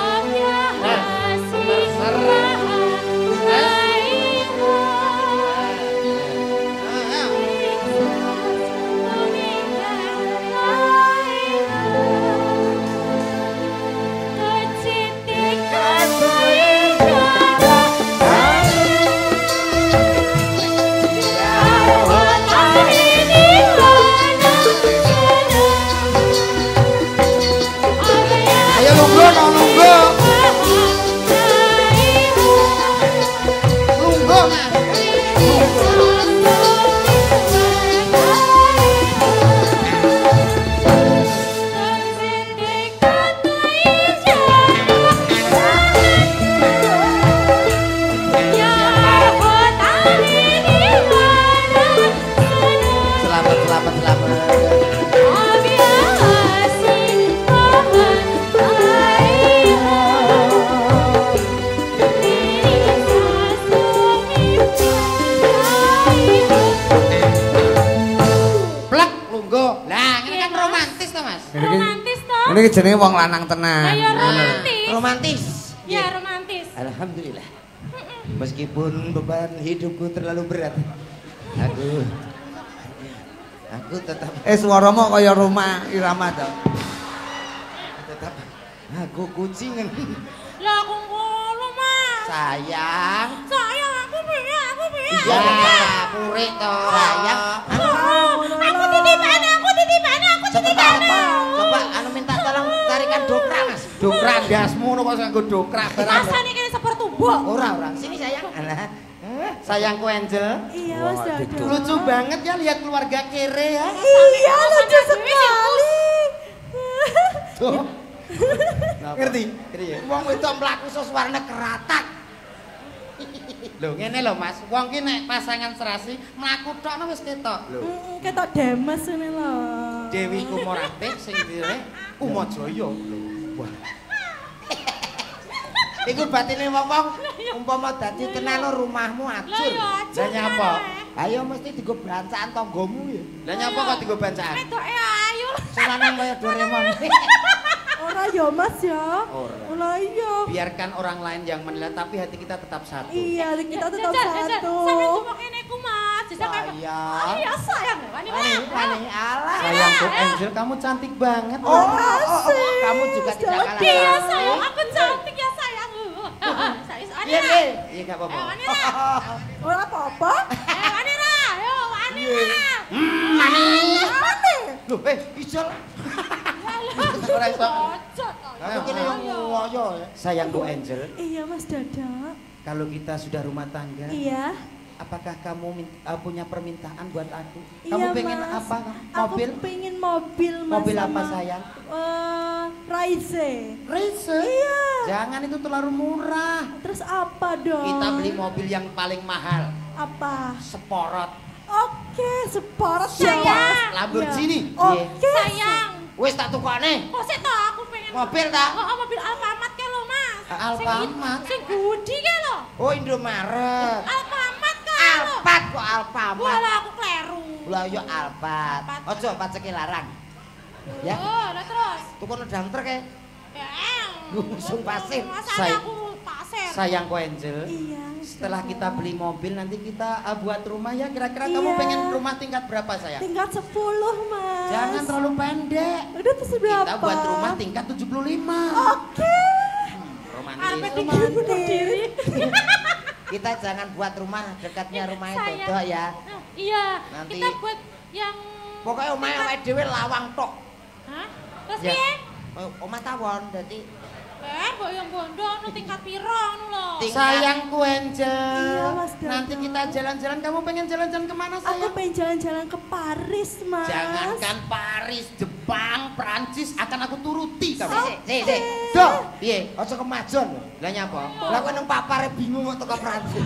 Ini jenenge wong lanang tenan. Ayo romantis. Romantis. Ya romantis. Alhamdulillah. Meskipun beban hidupku terlalu berat, aku tetap. Swaramu kaya rumah irama to. Tetap. Aku kucingen. Lah aku ngono, Mas. Sayang. Sayang aku piye? Iya, purik to. Sayang. Aku titipan. Coba anu minta tolong tarikan dokrak, Mas. Dokrak ndasmu ngono kok nganggo dokrak barang. Rasane kene sepur tumbuk. Ora. Sini sayang. Alah. Sayangku Angel. Iya, Mas Dado. Lucu banget ya lihat keluarga kere ya. Iya, lucu sekali. Tuh. Ngerti? Wong wedok mlaku suwarane keratak. Lho ngene lho Mas, wong ki nek pasangan serasi mlaku tok wis ketok. Lho. Ketok demes ngene lho. Dewi Kumorate sing dire Kumajaya. Wah. Iku batine wong-wong Umpama dadi tenan rumahmu acur. Lah nyapa? Ayo mesti digo bancakan tanggamu ya. Lah nyapa kok digo bancaan? Wedoke ayu. Sing lanang kaya Doraemon. Ora ya Mas ya. Ora. Lah iya. Biarkan orang lain yang menilai tapi hati kita tetap satu. Iya, kita tetap satu. Sampe cuma kene ku Mas. Bisa kayak iya sayang. Wani Allah. Sayangku Angel, kamu cantik banget. Kamu juga tidak kalah. Iya sayang, aku cantik ya sayang. Iya, Iya enggak apa-apa. Wani Ora apa-apa. Wani lah, yo Wani lah. Loh, Ijol. Ora iso. Aku kene yo ngoyo ya. Sayangku Angel, Iya Mas Dadak. kalau kita sudah rumah tangga, Iya. apakah kamu punya permintaan buat aku? Iya, Kamu pengen Mas. apa? Mobil? Aku pengen mobil Mas. Mobil apa sama, sayang? Raise. Race. Iya. Jangan itu terlalu murah. Terus apa dong? Kita beli mobil yang paling mahal. apa? Sporot. Oke, sport Sayang. ya. Lamborghini. Iya. Oke. Sayang. Wis tak tukane. Kok sik to aku pengen Mobil ta? Mobil Alfamart ke lo Mas. Alfamart? Sing gudi ke lo. Oh, Indomaret. Alfamart ke lo. Alphard kok Alfamart. Wala aku kleru. Lah yo Alphard. Ojo paceke larang. Ya. Oh, lah terus. Tukono dang truk e. Ya. Langsung pasir. Masanya aku pasir. Sayangku Angel. Iya. Setelah kita beli mobil nanti kita buat rumah ya. Kira-kira Iya. kamu pengen rumah tingkat berapa sayang? Tingkat 10, Mas. Jangan terlalu pendek. Udah terus berapa? Kita buat rumah tingkat 75. Oke. Romantis. Arep dikubur diri. Kita jangan buat rumah dekatnya rumah itu Sayang. toh ya. Iya, Nanti- kita buat yang Pokoknya omahe awake dhewe lawang tok. Hah? Terus Ya. piye? Omah tawon dadi Mbok yang bondo nu tingkat piro nu lho. Sayangku Angel. Iya, Mas Dadan. Nanti kita jalan-jalan. Kamu pengen jalan-jalan kemana Aku sayang? pengen jalan-jalan ke Paris, Mas. Jangankan Paris, Jepang, Prancis akan aku turuti kamu. Sik. Duh, piye? Aja kemajon. Lah nyapa? Lah kok nang papare bingung kok teko Prancis.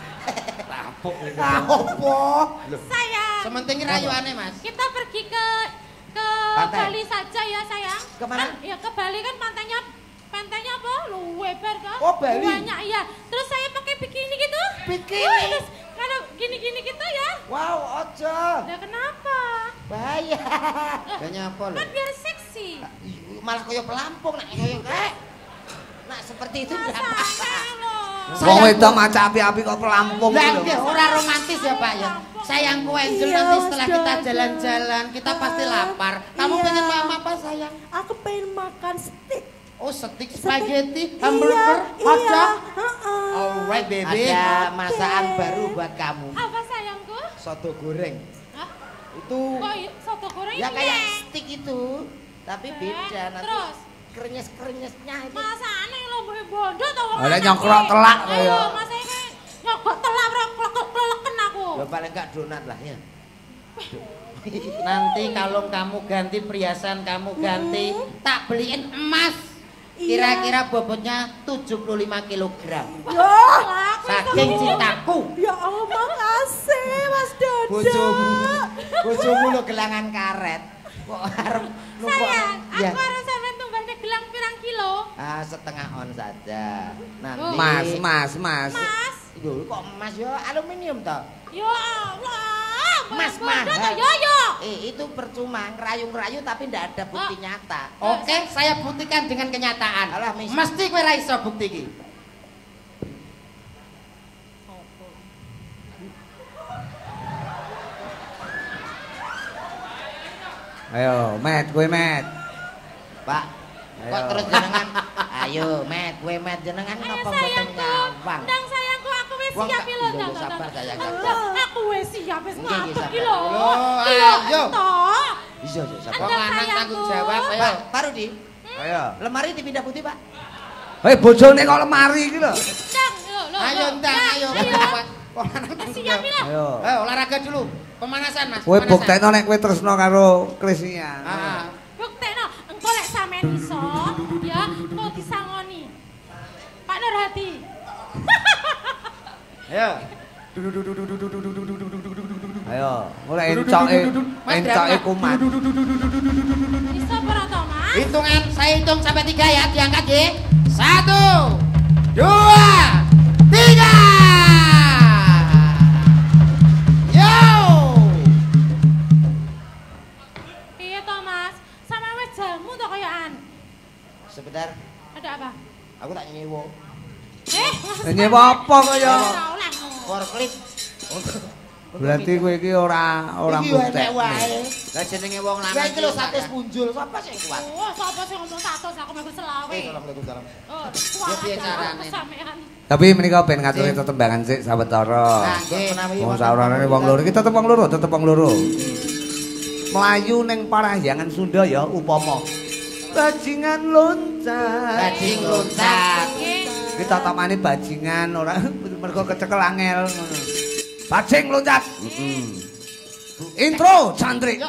Lapuk iki. Lah opo? Sayang, Sementing rayuane, Mas. kita pergi ke Pantai. Bali saja ya sayang. Kemana? Kan, ya ke Bali kan pantainya apa? Lebar kan? Oh, Bali. Banyak iya. Terus saya pakai bikini gitu. Bikini? Terus kalau gini-gini gitu ya. Wow, ojo. Lah kenapa? Bahaya. Lah nyapa lho? Kan biar seksi. Malah koyo pelampung nak koyo kayak. Nak seperti itu enggak apa-apa. Rasanya loh. Wong wedok maca api-api kok pelampung Lah lho. nggih, ora romantis ya Pak ya. Sayangku Angel, Iya, nanti Mas setelah kita Dadan. jalan-jalan kita pasti lapar. Kamu Iya. pengen makan apa sayang? Aku pengen makan steak. Oh, steak spaghetti, hamburger, Iya, hotdog. heeh. Alright baby. Ada masakan baru buat kamu. Apa sayangku? Soto goreng. Hah? Itu Kok soto goreng ya ini? kayak steak itu, tapi beda nanti. Terus? Krenyes-krenyesnya itu. Masane lho mbok bondo to wong. Oleh lanang nyongkrok iki. telak Ayo, kaya. Mas iki nyogok telak ora kleken aku. Ya paling enggak donat lah ya. Nanti kalau kamu ganti perhiasan, kamu ganti, tak beliin emas. Kira-kira bobotnya 75 kg. Wah, Saking cintaku. ya Allah makasih Mas Dadan. Bojomu lo gelangan karet. Kok arep lupa. Sayang, Ya. aku harus sampean tumbasnya gelang pirang kilo? Ah, setengah on saja. Nanti Mas. Mas, Loh, kok emas ya aluminium toh? ya Allah, Mas bondo mahal. to yo. Itu percuma ngerayu-ngerayu tapi ndak ada bukti nyata. Oke, saya buktikan dengan kenyataan. Alah, Miss. Mesti kowe ra iso bukti iki. Ayo, Met, kowe Met. Pak, kok Ayo. terus jenengan? Ayo, Met, gue Met jenengan Ayo ngapa mboten sayangku, nyawang? ndang sayangku aku wis Wong siap tak- lho. iya, sabar, sayang, sabar. Ndang, aku wis siap wis Nggih, ngadeg sabar. iki lho. Loh, Iya, ayo. toh. Iya, sabar. Wong lanang tanggung jawab, ayo. Pak, taruh di Ayo. lemari dipindah putih, Pak. Hei, bojone kok lemari iki lho. Ndang, lho. Ayo ndang, ayo. Wong lanang tanggung Siap jawab. lho. Ayo. Ayo olahraga dulu. Pemanasan, Mas. Kowe pemanasan. buktekno nek kowe tresno karo Krisnia. Ah. Buktekno, engko lek sampean iso, ya, mau disangoni. Pak Nurhati. Ayo. Ayo, mulai encoke kumat. Iso ora to, Mas? Hitungan, saya hitung sampai 3 ya, diangkat ya. 1, 2, 3. Nyewa apa kaya? Forklift. Berarti kowe iki ora buktek. Lah jenenge wong lanang. Lah iki lho 100 punjul, sapa sing kuat? Oh, sapa sing ngomong 100 aku mlebu selawe. Waalaikumsalam. Oh, Ya piye carane? Tapi menika ben ngaturi tetembangan sik sawetara. Nggih. Wong saurane wong loro iki tetep wong loro. Melayu ning Parahyangan Sunda ya upama bajingan loncat. Bajing loncat. Kita tamani bajingan ora mergo kecekel angel ngono. Bajing loncat. Intro Chandri.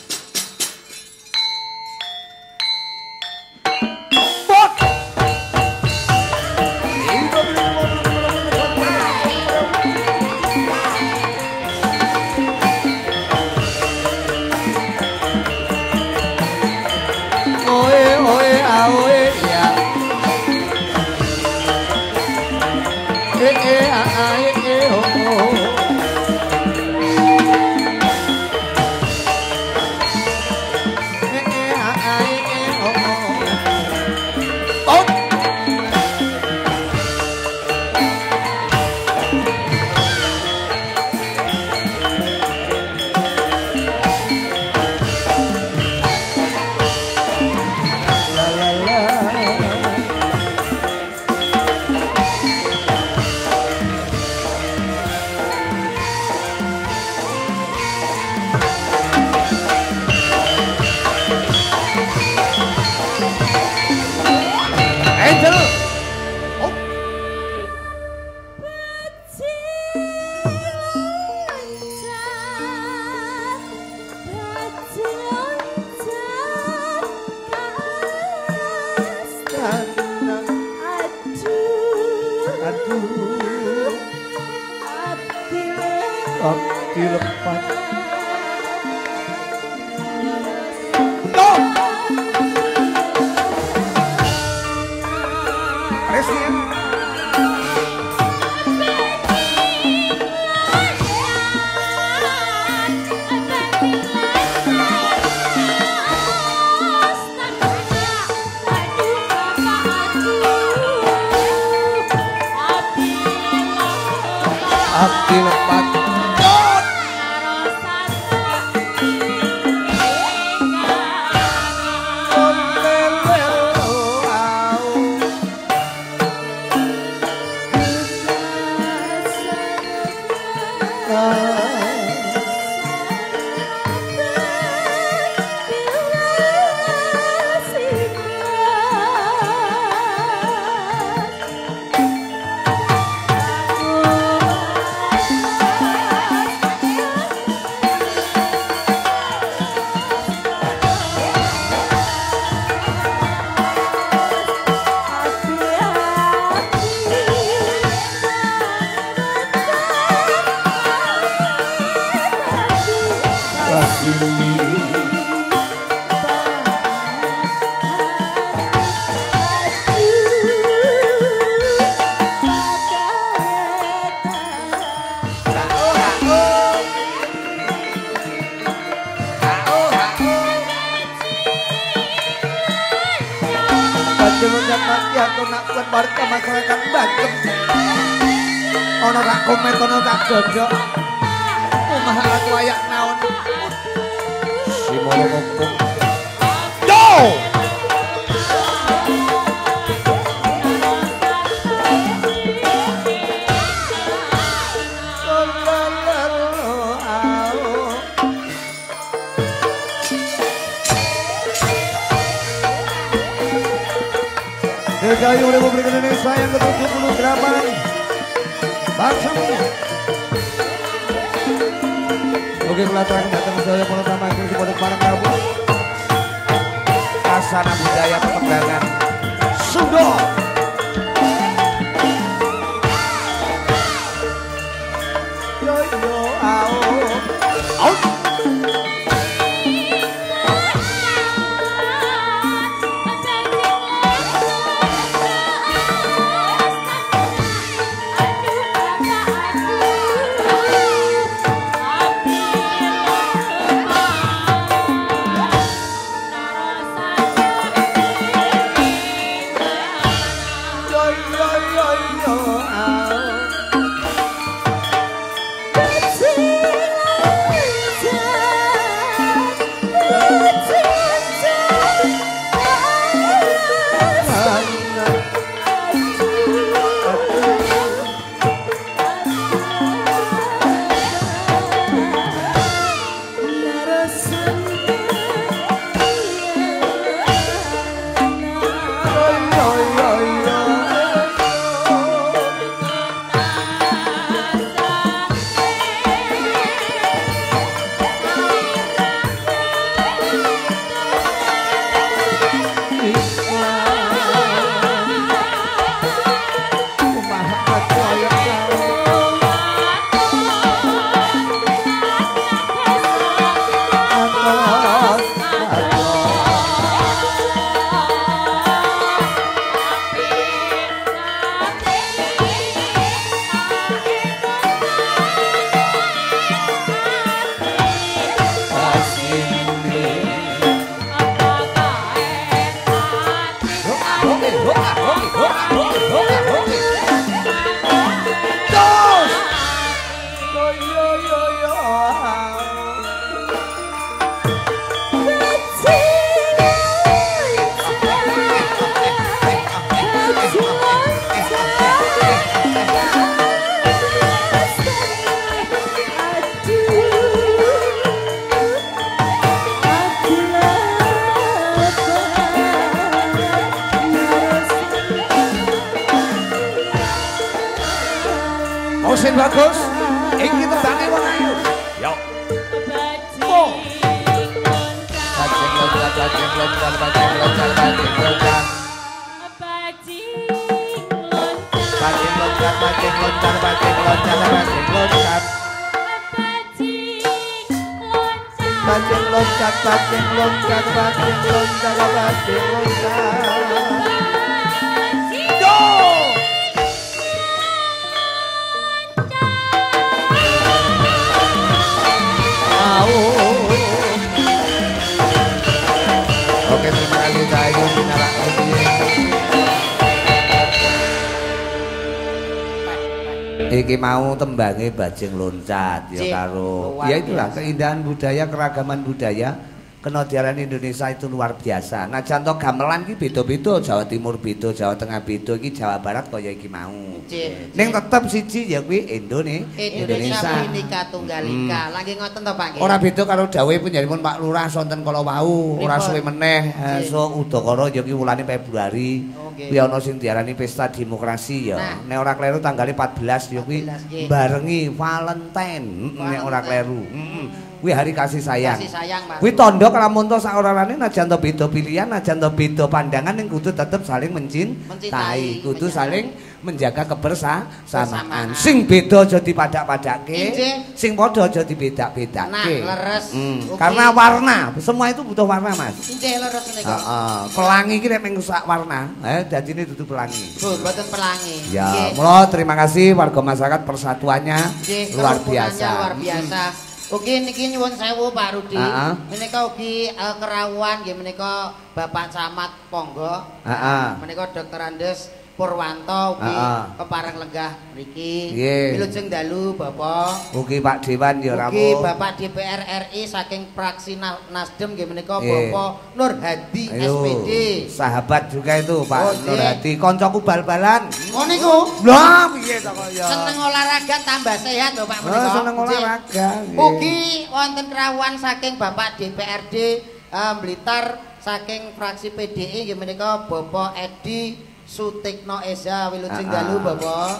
Dirgahayu Republik Indonesia yang ke-78 Bangsamu. Oke, kelaturan datang saya penutama akhir di pondok Parang Rabu. Kasana budaya perkembangan Sunda. Yo yo ao. Out. Musim bagus, iki tembane wong ayu. Yo. Bajing loncat, bajing loncat, bajing loncat, bajing loncat. Bajing loncat, bajing loncat, bajing loncat, bajing loncat. Bajing loncat, bajing loncat, bajing loncat, bajing loncat. Oke, terima kasih Dayu Binarak iki mau tembange bajing loncat ya karo ya itulah keindahan budaya, keragaman budaya. Kena diarani Indonesia itu luar biasa. Nah contoh gamelan iki beda-beda, Jawa Timur beda, Jawa Tengah beda, iki Jawa Barat kaya iki mau. Ning tetep siji ya kuwi Indonesia Bhinneka Tunggal Ika. Lagi ngoten to Pak. Ora beda karo dawuhe panjenenganipun Pak Lurah sonten kala wau, ora suwe meneh esuk udakara ya ki wulane Februari. Kuwi ana sing diarani pesta demokrasi ya. Nek ora kleru tanggal 14 ya kuwi barengi Valentine. Nek ora kleru. Kuwi hari kasih sayang. Kasih sayang, Mas. Kuwi tandha kelamun to sak orane najan to beda pilihan, najan to beda pandangan ning kudu tetep saling mencintai, kudu saling menjaga kebersamaan. Sing beda aja dipadak-padake, sing padha aja dibedak-bedake. Nah, leres. Karena warna, semua itu butuh warna, Mas. Nggih, leres niku. Heeh. Pelangi iki nek mung sak warna, dadine dudu pelangi. Mboten pelangi. Ya, mula terima kasih warga masyarakat persatuannya luar biasa. Luar biasa. Oke niki nyuwun sewu Pak Rudi. Menika ugi kerawuhan nggih menika Bapak Camat Ponggo. Menika Dr. Andes Purwanto ugi kepareng lenggah mriki. Wilujeng dalu Bapak. Ugi Pak Dewan ya rawuh. Ugi Bapak DPR RI saking fraksi Nasdem nggih menika Bapak Nur Hadi SPD. Sahabat juga itu Pak Nur Hadi, kancaku bal-balan. Oh niku. Lah piye to kaya. Seneng olahraga tambah sehat lho Pak menika. Seneng olahraga. Ugi wonten kerawuhan saking Bapak DPRD Blitar saking fraksi PDI nggih menika Bapak Edi Sutikno Eza. Wilujeng dalu Bapak.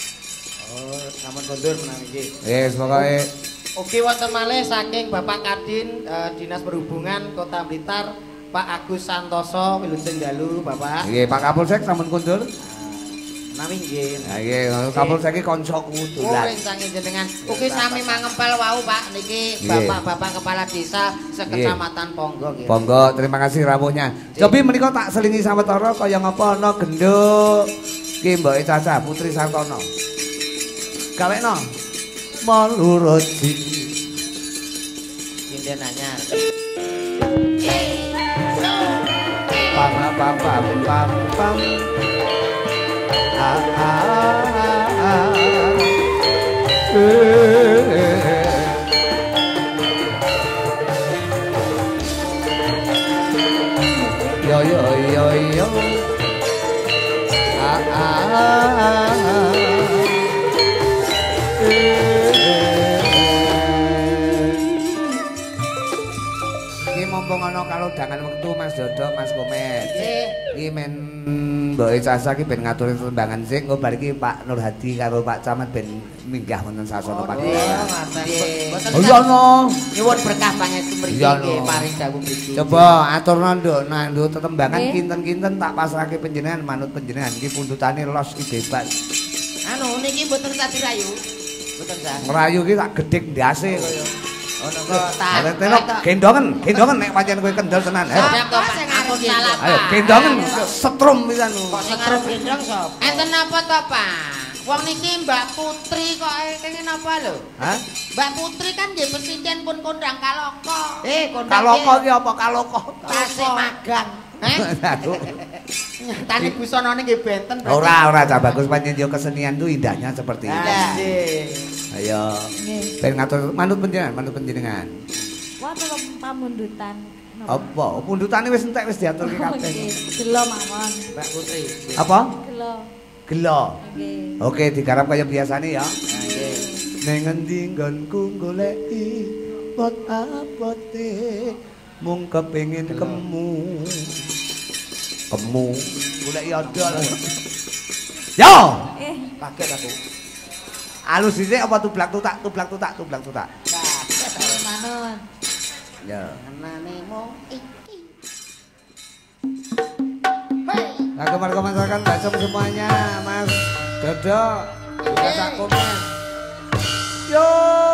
Oh, sampun kondur menawi nggih. Wis pokoke ugi wonten malih saking Bapak Kadin Dinas Perhubungan Kota Blitar Pak Agus Santoso. Wilujeng dalu Bapak. Nggih, Pak Kapolsek sampun kondur. Nami nggih. Ha nggih, Kapolsek iki kancaku dolan. Oh, rencane jenengan. Ugi sami mangempel wau Pak niki Bapak-bapak kepala desa sekecamatan Ponggo nggih. Ponggo, terima kasih rawuhnya. Cobi menika tak selingi sawetara kaya ngapa ana genduk. Ki Mbok Caca Putri Sartono. Gawekno. Maluroji. Sinden anyar. Pam pam pam pam. Yo yo yo yo. Iki mumpung ana kalodhangan wektu Mas Dodo, Mas Komet. Iki men Mbok Caca iki ben ngaturi tembangan sik engko bar iki Pak Nur Hadi karo Pak Camat ben minggah wonten sasana Pak. Oh iya no. Nyuwun berkah pangestu mriki nggih paring dawuh mriki. Coba aturna nduk nduk tetembangan kinten-kinten tak pasrahke panjenengan manut panjenengan iki puntutane los iki bebas. Anu niki mboten tak dirayu. Mboten sah. Ngerayu iki tak gedhek ndase kaya. Ono kok tak gendongen nek pancen kowe kendel tenan. Aku salah. Ayo gendongen setrum pisan. Kok setrum gendong sapa? Enten apa to, Pak? Wong niki Mbak Putri kok kenging napa lho? Hah? Mbak Putri kan nggih presiden pun kondang kaloko. Kaloko ki apa kaloko? Kasih magang. Heh. Nyatane busanane nggih benten. Ora Cak Bagus pancen yo kesenian tuh indahnya seperti itu. Ayo. Ben ngatur manut panjenengan. Wonten pamundutan. Apa? Pundutane wis entek wis diaturke kabeh. Gelo mawon. Mbak Putri. Apa? Gelo. Gelo. Nggih. Oke, digarap kaya biasane ya. Nggih. Ning endi nggonku goleki bot abote mung kepengin kemu. Kemu goleki odol. Yo! Kaget aku. Alus dhisik apa tublak tutak. Manut. Ya. Ananemu iki. Nah, kemarin masyarakat bakso semuanya, Mas Dodo, Mas komen. Yo.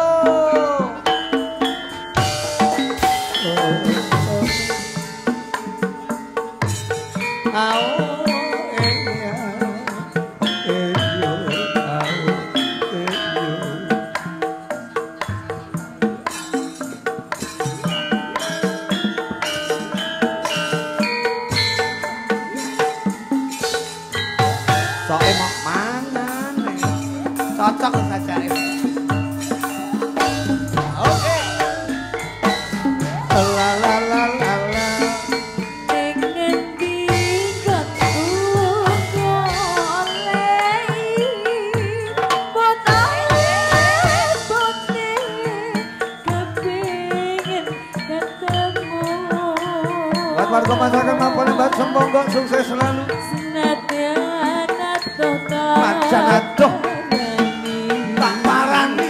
Cocok saja ini. Oke. La la la la la. Pengen diketku goleki botane kepengin ketemu. Buat warga masyarakat maupun mbak sembonggo sukses selalu. Senadyan atuh Macan aduh. Tak parani.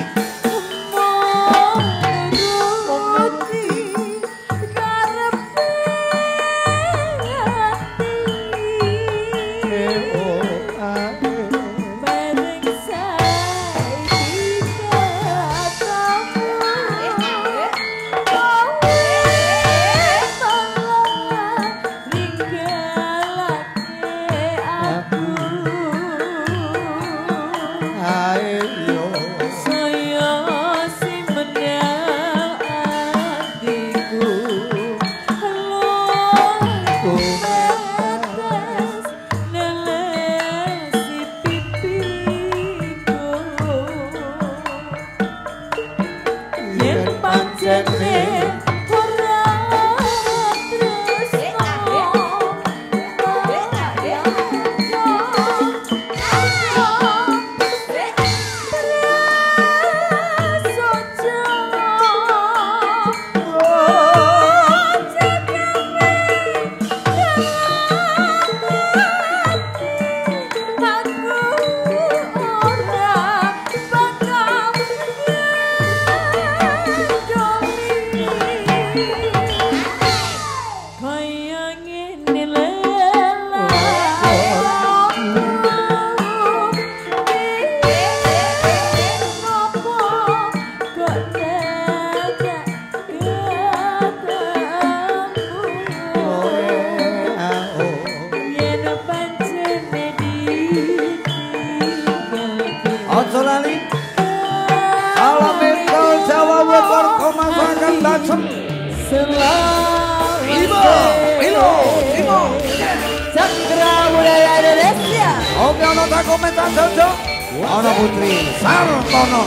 Oke, ono tak komentar Dodo. Ono Putri Sartono.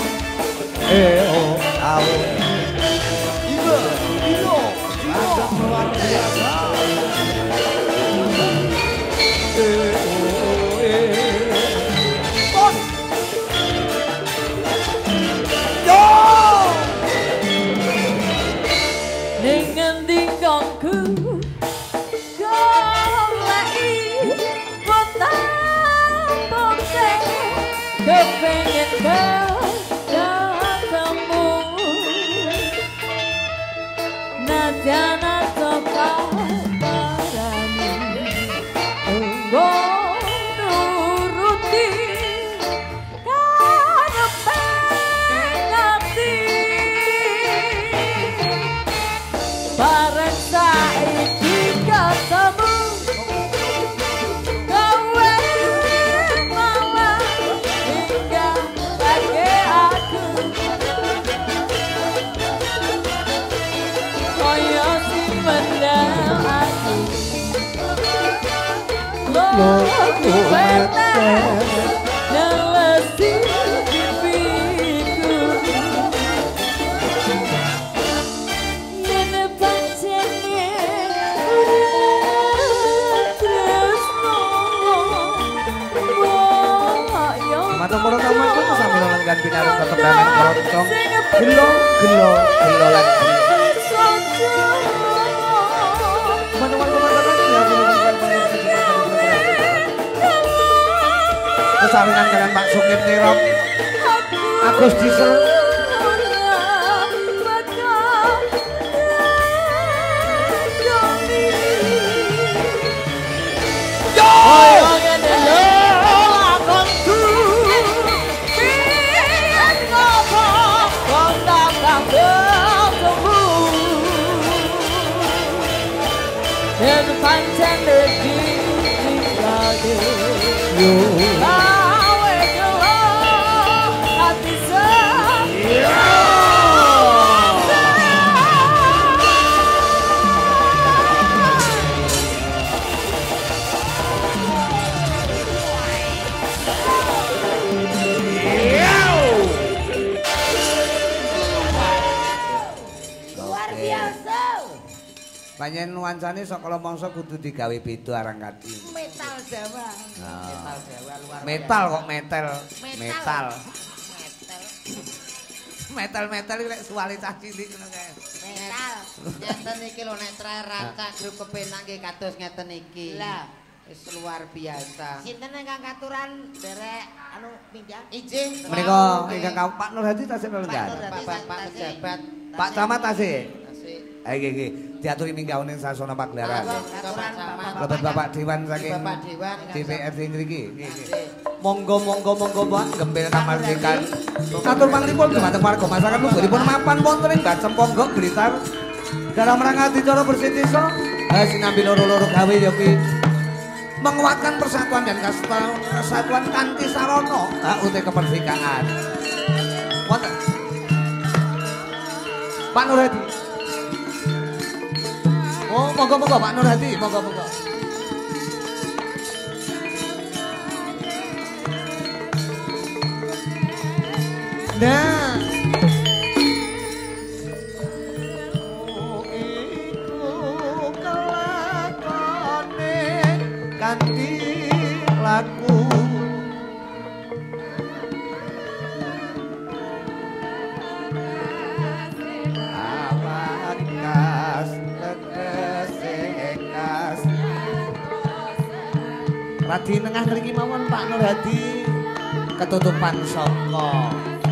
Au. Ibu. Luar biasa. Bos. Yo. Ning endi kangku kepengen ketemu najan atau parani enggo nuruti karepen ati bareng saiki ketemu oh yes. Moro tamu itu sambil lenggan pinarung ketembangan keroncong gelo lan kesaringan kalian Pak Sukir Tirop Agus Diesel dan pancen di lagi awe kelo hati luar biasa. panjen nuansane sok kala mangsa kudu digawe beda arang kati. Metal Jawa. Nah. Metal Jawa luar biasa. Metal kok metal. Metal. Metal iki lek suwale cah cilik ngono kae. Metal. Ngeten iki lho nek trae rancak grup kepenak nggih kados ngeten iki. Lah, wis luar biasa. Sinten ingkang katuran derek anu pinjang? Ijing. Menika ingkang Pak Nur Hadi tasih lenggan. Pak pejabat. Pak Camat tasih. Tasih. Nggih. Diaturi minggaune sasana pagelaran. Bapak Bapak Dewan saking Bapak Dewan DPRD ngriki. Monggo Pak gembel kamardikan. Atur pangripun dhumateng warga masyarakat munggonipun mapan wonten ing Bacem Ponggok Blitar. Dalam rangka acara bersih desa, sinambi loro-loro gawe ya kuwi menguatkan persatuan dan kesatuan kanthi sarana uti kemerdekaan. Wonten Pak Nur Hadi. Oh, monggo Pak Nur Hadi, monggo. Nah, iku kelakone kanthi laku awakas tegesekas Radi nengah mriki mawon Pak Nur Hadi ketutupan saka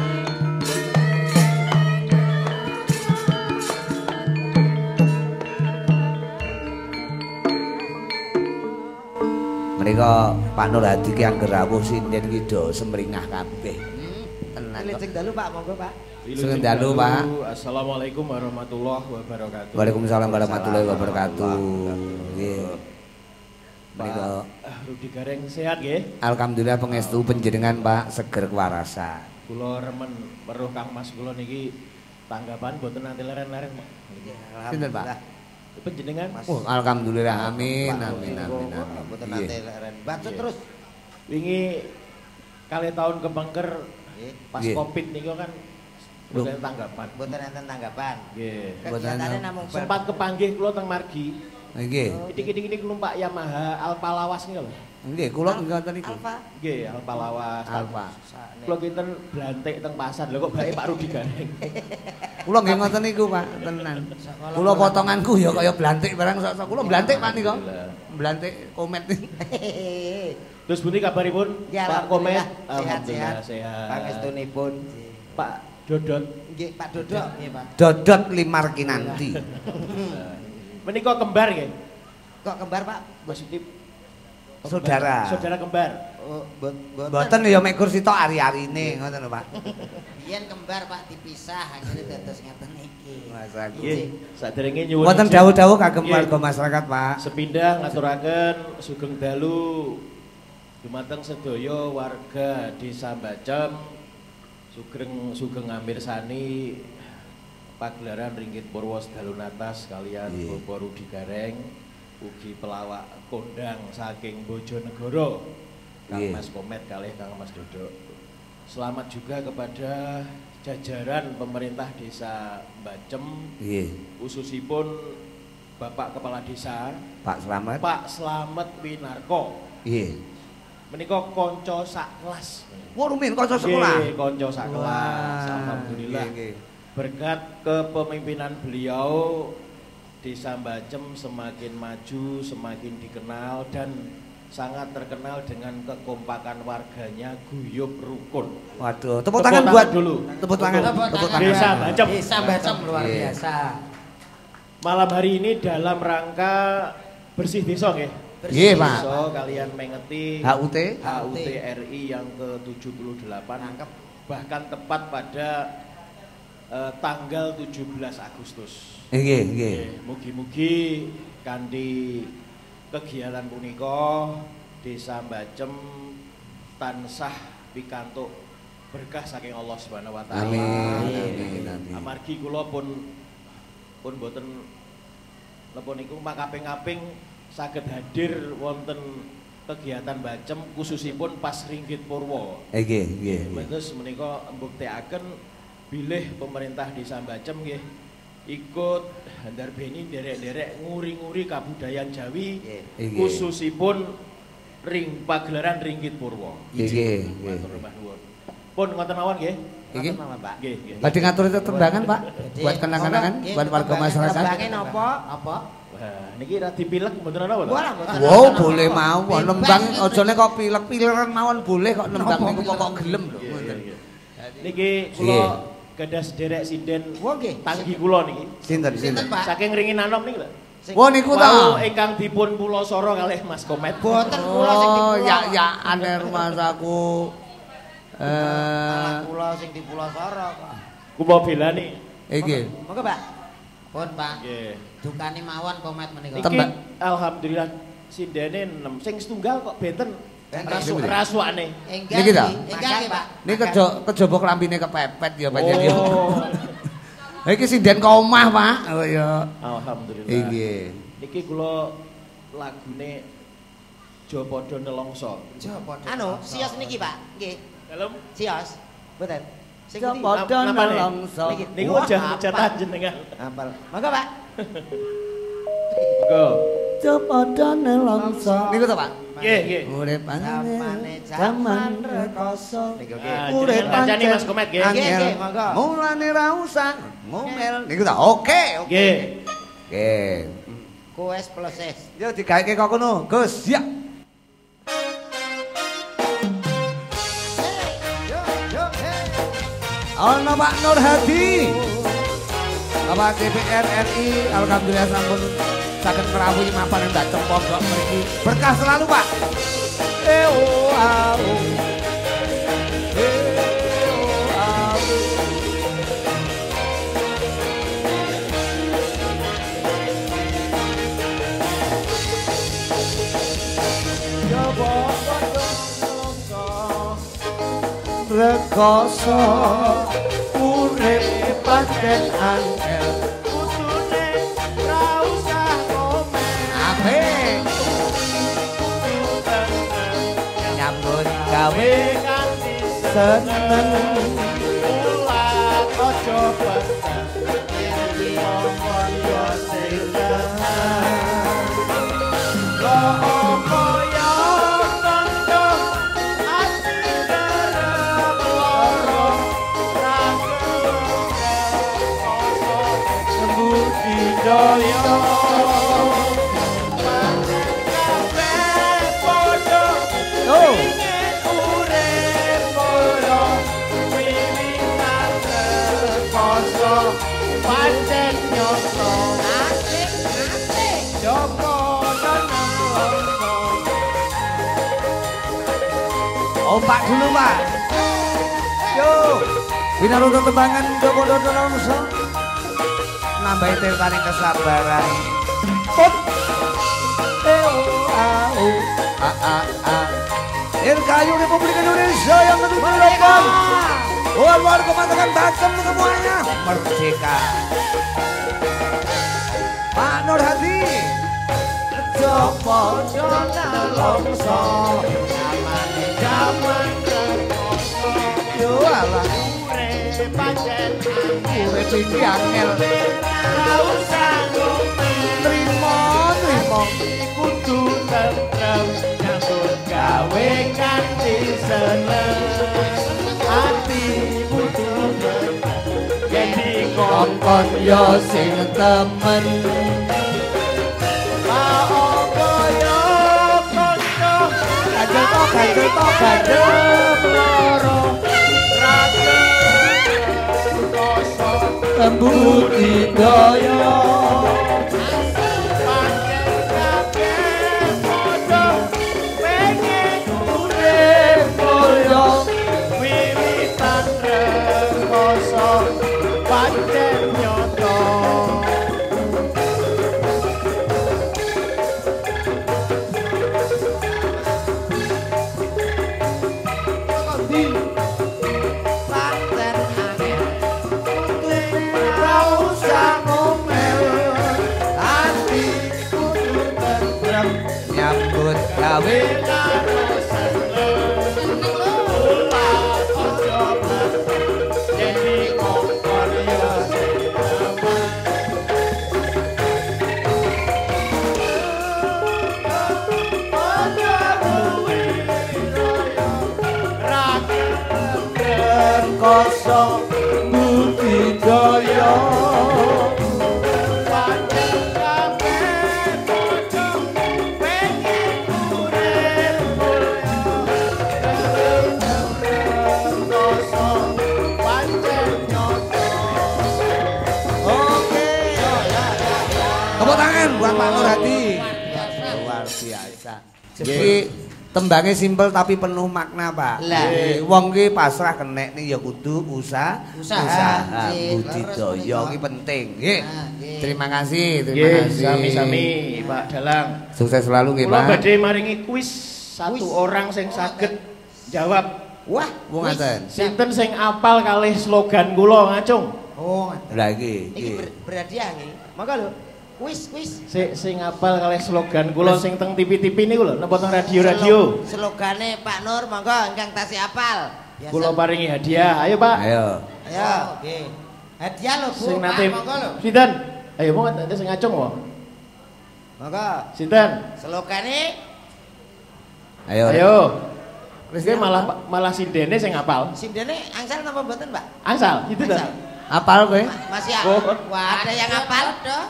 mereka Pak Nur Hadi ki angger rawuh sinden ki do semringah kabeh. Tenan. Lajeng dalu Pak, monggo Pak. Sing dalu Pak. Assalamualaikum warahmatullahi wabarakatuh. Waalaikumsalam warahmatullahi wabarakatuh. Nggih. Menika Rudi Gareng sehat nggih? alhamdulillah pangestu panjenengan Pak seger kewarasa. Kula remen weruh Kang Mas kula niki tanggapan boten nanti leren-leren Pak. Sinten Pak? Panjenengan Oh, alhamdulillah amin. Mboten nate leren. Bacot terus. Wingi kali tahun kepengker pas Nggih. Covid niku kan boten tanggapan. Mboten enten tanggapan. Nggih. Kegiatane namung Sempat kepanggih kula teng margi. Nggih. Itik-itik numpak Yamaha Alfa Lawas niku lho. Nggih, kula ngoten niku. Alfa. Nggih, Alfa Lawas. Alfa. Kula kinten blantik teng pasar lho kok bae Pak Rudi Gareng. Kula nggih ngoten niku Pak, tenan. Kula potonganku ya kaya blantik barang sok-sok. Kula blantik Pak niku. Blantik komet. Terus bunyi kabaripun Ya, Pak Komet? Alhamdulillah sehat. Pangestunipun. Pak Dodot. Nggih, Pak Dodok nggih, Pak. Dodot Limar Kinanti. Menika kembar nggih? Kok kembar, Pak? Positif. Saudara. Saudara kembar. Oh, Mboten ya mek kursi tok ari-arine ngoten lho Pak. Biyen kembar, Pak, dipisah akhirnya dados ngeten iki. Masa Nggih, saderenge nyuwun wonten izin. dawuh-dawuh kagem Nggih. warga masyarakat Pak. Sepindah ngaturaken sugeng dalu dumateng sedaya warga Desa Bacem sugeng ngamirsani pagelaran Ringgit Purwo Dalu Natas kalian Nggih. Bapak Rudi Gareng ugi pelawak kondang saking Bojonegoro. Kang Mas Komet kalih Kang Mas Dodok. Selamat juga kepada jajaran pemerintah Desa Mbacem. Khususipun Bapak Kepala Desa Pak Slamet Winarko. Menika kanca sak kelas. Rumin kanca sekolah. Nggih, kanca sak kelas. Alhamdulillah. Berkat kepemimpinan beliau, Desa Mbacem semakin maju, semakin dikenal dan sangat terkenal dengan kekompakan warganya, guyup rukun. Waduh, tepuk tangan buat dulu. Tepuk tangan. Desa Mbacem. Desa Mbacem luar biasa. Malam hari ini dalam rangka bersih desa nggih. Nggih, Pak. Desa kalian mengeti HUT RI yang ke-78. Bahkan tepat pada tanggal 17 Agustus. Nggih. Mugi-mugi kanthi kegiatan punika Desa Mbacem tansah pikantuk berkah saking Allah Subhanahu wa taala. Amin. Amargi kula pun boten napa niku makaping-kaping saged hadir wonten kegiatan Mbacem khususipun pas Ringgit Purwa. Nggih. Terus menika mbuktekaken bilih pemerintah Desa Mbacem nggih ikut ndarbeni derek-derek nguri-nguri kabudayan Jawi khususipun pagelaran Ringgit Purwa. Nggih. Pun ngoten mawon nggih. Nggih. Nggih. Badhe ngatur tembangan, Pak. Buat kenang-kenangan buat warga masyarakat. Tembange napa? Apa? Wah, niki ra dipilek mboten napa, Pak? Wow, boleh mawon. Nembang ajane kok pilek-pileran mawon boleh kok nembang niku kok gelem lho. Niki kula gadah sederek sinden tanggi kula niki. Sinten? Saking Ringin Anom niki lho. Wah niku ta. Ingkang dipun pulasara kalih Mas Komet. Boten kula sing dipula. Ya aner masaku. Kula sing dipulasara kok. Kula belani. Nggih. Monggo, Pak. Pun, Pak. Nggih. Dukane mawon Komet menika. Iki alhamdulillah sindene 6. Sing setunggal kok benten. Rasuane. Niki ta? Enggak, Pak. Niki kejaba klambine kepepet ya pancen ya. Iki sinden ke omah, Pak. Oh ya. Alhamdulillah. Nggih. Niki kula lagune Japada Nelongso. Anu, sios niki, Pak. Nggih. Dalem sios. Mboten. Sing Japada Nelongso. Niku jatan jenengan. Hafal. Monggo, Pak. Monggo. Japada Nelongso. Niku to, Pak? Nggih. Urip zaman rekoso. Urip pancen Mas Komet nggih. Nggih, monggo. Mulane ra usah ngomel. Niku ta. Oke. Nggih. Nggih. Kues proses. Yo digaeke kok kono, Gus. Ya. Ono Pak Nur Hadi. Bapak DPR RI, alhamdulillah sampun saged ngrawuhi mapan Mbak Cempok kok mriki. Berkah selalu, Pak. Rekoso urip pancen angel kudune ra usah komen apik nyambut gawe kanthi seneng ulah aja pancen ngomong yo sing Ompak dulu, Pak. Yo, winarung tetembangan Japada Nelongso. Nambahi tirtaning kesabaran. Put. Dirgahayu Republik Indonesia yang ke-78. Buat warga masyarakat Mbacem semuanya merdeka. Pak Nur Hadi. sapa jona longso zamane jaman rekoso yo alah urip pancen urip iki angel ora usah trimo kudu tentrem nyambut gawe kanthi seneng ati kudu jadi kongkon yo sing temen apa yo kanca ganjel loro rasa koso embudi daya pancen nyoto di pancen angel ora usah ngomel ati kudu tentrem nyambut gawe karo seneng kosong budidaya pancen kabeh pocong pengen urip mulya kosong pancen nyoto oke tepuk tangan buat Pak Nurhadi luar biasa jadi tembangnya simpel tapi penuh makna Pak. Wong ki pasrah kenek nih ya kudu usaha budidaya ki penting. Nggih. Terima kasih. Sami-sami Pak Dalang. Sukses selalu nggih Pak. Kula badhe maringi kuis satu orang sing saged jawab. Wah, wong ngaten. Sinten sing apal kalih slogan kula ngacung? Oh, lha iki. Iki berhadiah nggih. Monggo lho. Kuis. Sing apal kalih slogan kula sing teng TV-TV niku lho, napa teng radio-radio. Slogane Pak Nur, monggo ingkang tasih apal. Kula paringi hadiah. Ayo, Pak. Ayo. Nggih. Hadiah lho, Bu. Sing nate monggo lho. Sinten? Ayo monggo nanti sing ngacung wae. Monggo. Sinten? Slogane Ayo. Wis malah sindene sing apal. Sindene angsal napa mboten, Pak? Angsal, itu to. Apal kowe? Masih wah, ada yang apal, Dok.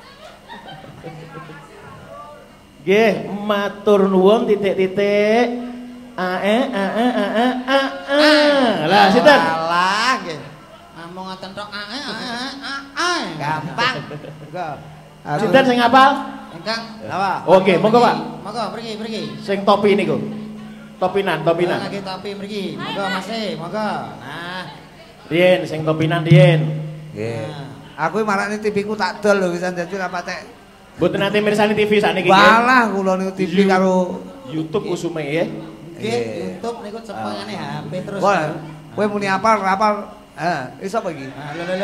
Nggih, matur nuwun titik-titik. Lah, sinten? Alah, nggih. Ngomong ngoten tok gampang. Sinten sing apal? Engkang, napa? Oke, monggo, Pak. Monggo, pergi. Sing topi niku. Topinan. Lagi topi mriki. Monggo, Mas. Monggo. Nah, Rien, sing topinan Rien. Nggih. Aku marakne TV ku tak dol lho wis dadi ora patek. Mboten nate mirsani TV sakniki nggih. Walah kula niku TV karo YouTube usume ya. nggih, YouTube niku cepengane HP terus. Wah, kowe muni apal. Iso apa iki?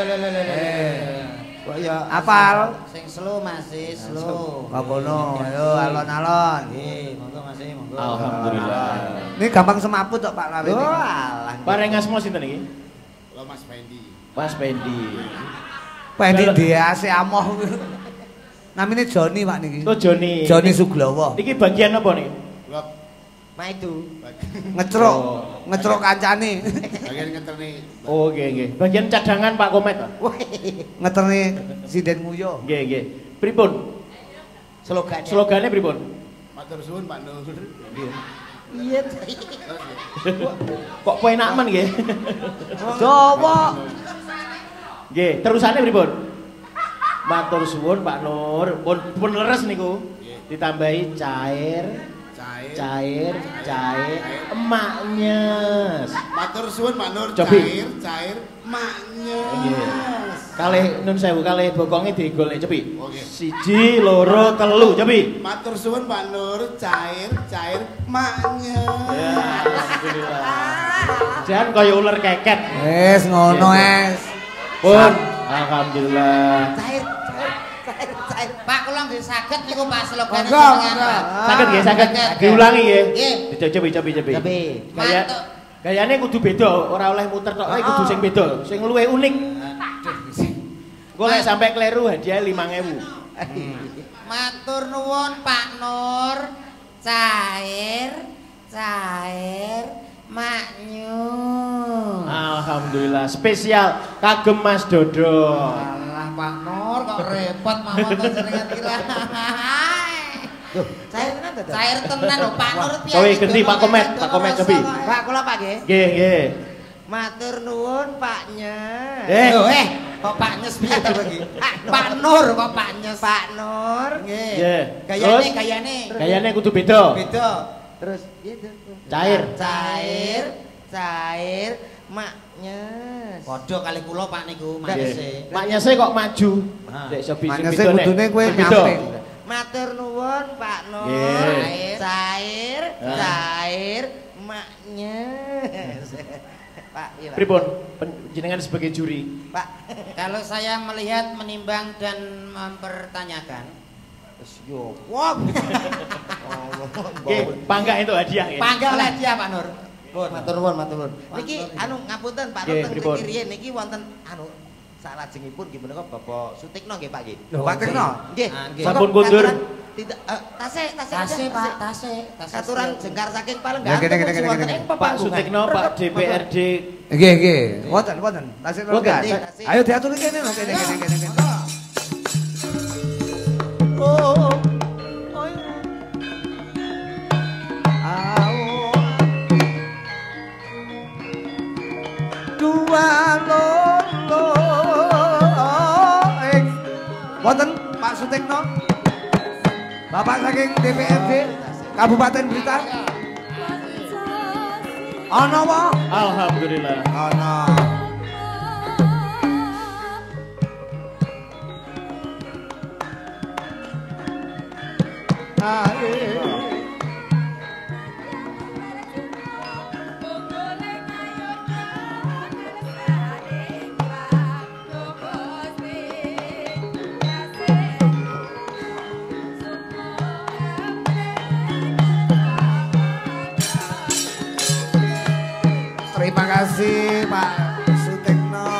Kok ya apal. Sing slow Mas, slow. Kok ngono, ayo alon-alon. Nggih, monggo Mas, monggo. Alhamdulillah. Ini gampang semaput kok Pak Lare. Oh, alah. Bareng asma sinten iki? Lo Mas Fendi. Mas Fendi. Fendi DC amoh. Namanya Joni Pak niki. Oh Joni. Joni Suglawa. Iki bagian apa niki? Maidu. Ngecrok kancane. Bagian ngeterni. Oh nggih. Bagian cadangan Pak Komet. Ngeterni sinden nguyo. Nggih. Pripun? Slogane pripun? Matur suwun Pak Nur. Nggih. Iya. Kok penak men nggih. Jawa. Nggih, terusane pripun? Matur suwun Pak Nur. Pun leres niku. Ditambahi cair, emaknya. Matur suwun Pak Nur, cair, emaknya. Kalih nun sewu, kalih bokonge digolek cepi. Siji, loro, telu, cepi. Matur suwun Pak Nur, cair, emaknya. Ya, alhamdulillah. Jangan kaya ular keket. Wes ngono es. Pun, alhamdulillah. Cair. Pak kula nggih saged niku Pak slogan. Saged nggih, saged. Diulangi nggih. Cobi. Kayak gayane kudu beda, ora oleh muter tok, kudu sing beda, sing luwih unik. Gua lek sampai kleru hadiah 5.000. Matur nuwun Pak Nur. Cair maknyu. Alhamdulillah spesial kagem Mas Dodo. Alah Pak Nur kok repot mawon to jenengan kira. Cair tenan lho Pak Nur piye. Kowe ganti Pak Komet cobi. Pak kula Pak nggih. Nggih. Matur nuwun Paknya. Kok Pak Nyes piye to iki? Pak Nur kok Pak Nyes. Pak Nur. Nggih. Gayane kudu beda. Beda. Terus piye? Cair Mak Nyes. Padha kali kula Pak niku Mak Nyes. Mak Nyes kok maju. Nek sobi sing beda. Kudune kowe nyamping. Matur nuwun Pak Nur. Cair Mak Nyes. Pak, iya Pak. Pripun jenengan sebagai juri? Pak, kalau saya melihat, menimbang dan mempertanyakan. Yo, wah. Pangga itu hadiah ya. Pangga oleh hadiah Pak Nur. Matur nuwun. Niki ngapunten Pak Nur teng mriki riyen niki wonten salajengipun nggih menika Bapak Sutikno nggih Pak nggih. Pak Tikno. Nggih. Sampun kundur. Tidak tasik Pak, tasik. Aturan jengkar saking paling ganteng. Pak Sutikno, Pak DPRD. Nggih. Wonten. Tasik lho. Ayo diatur kene lho kene. Oh. Dua lolo. Wonten Pak Sutikno. Bapak saking DPRD Kabupaten Blitar. Ana apa? Alhamdulillah. Ana. Terima kasih Pak Sutikno.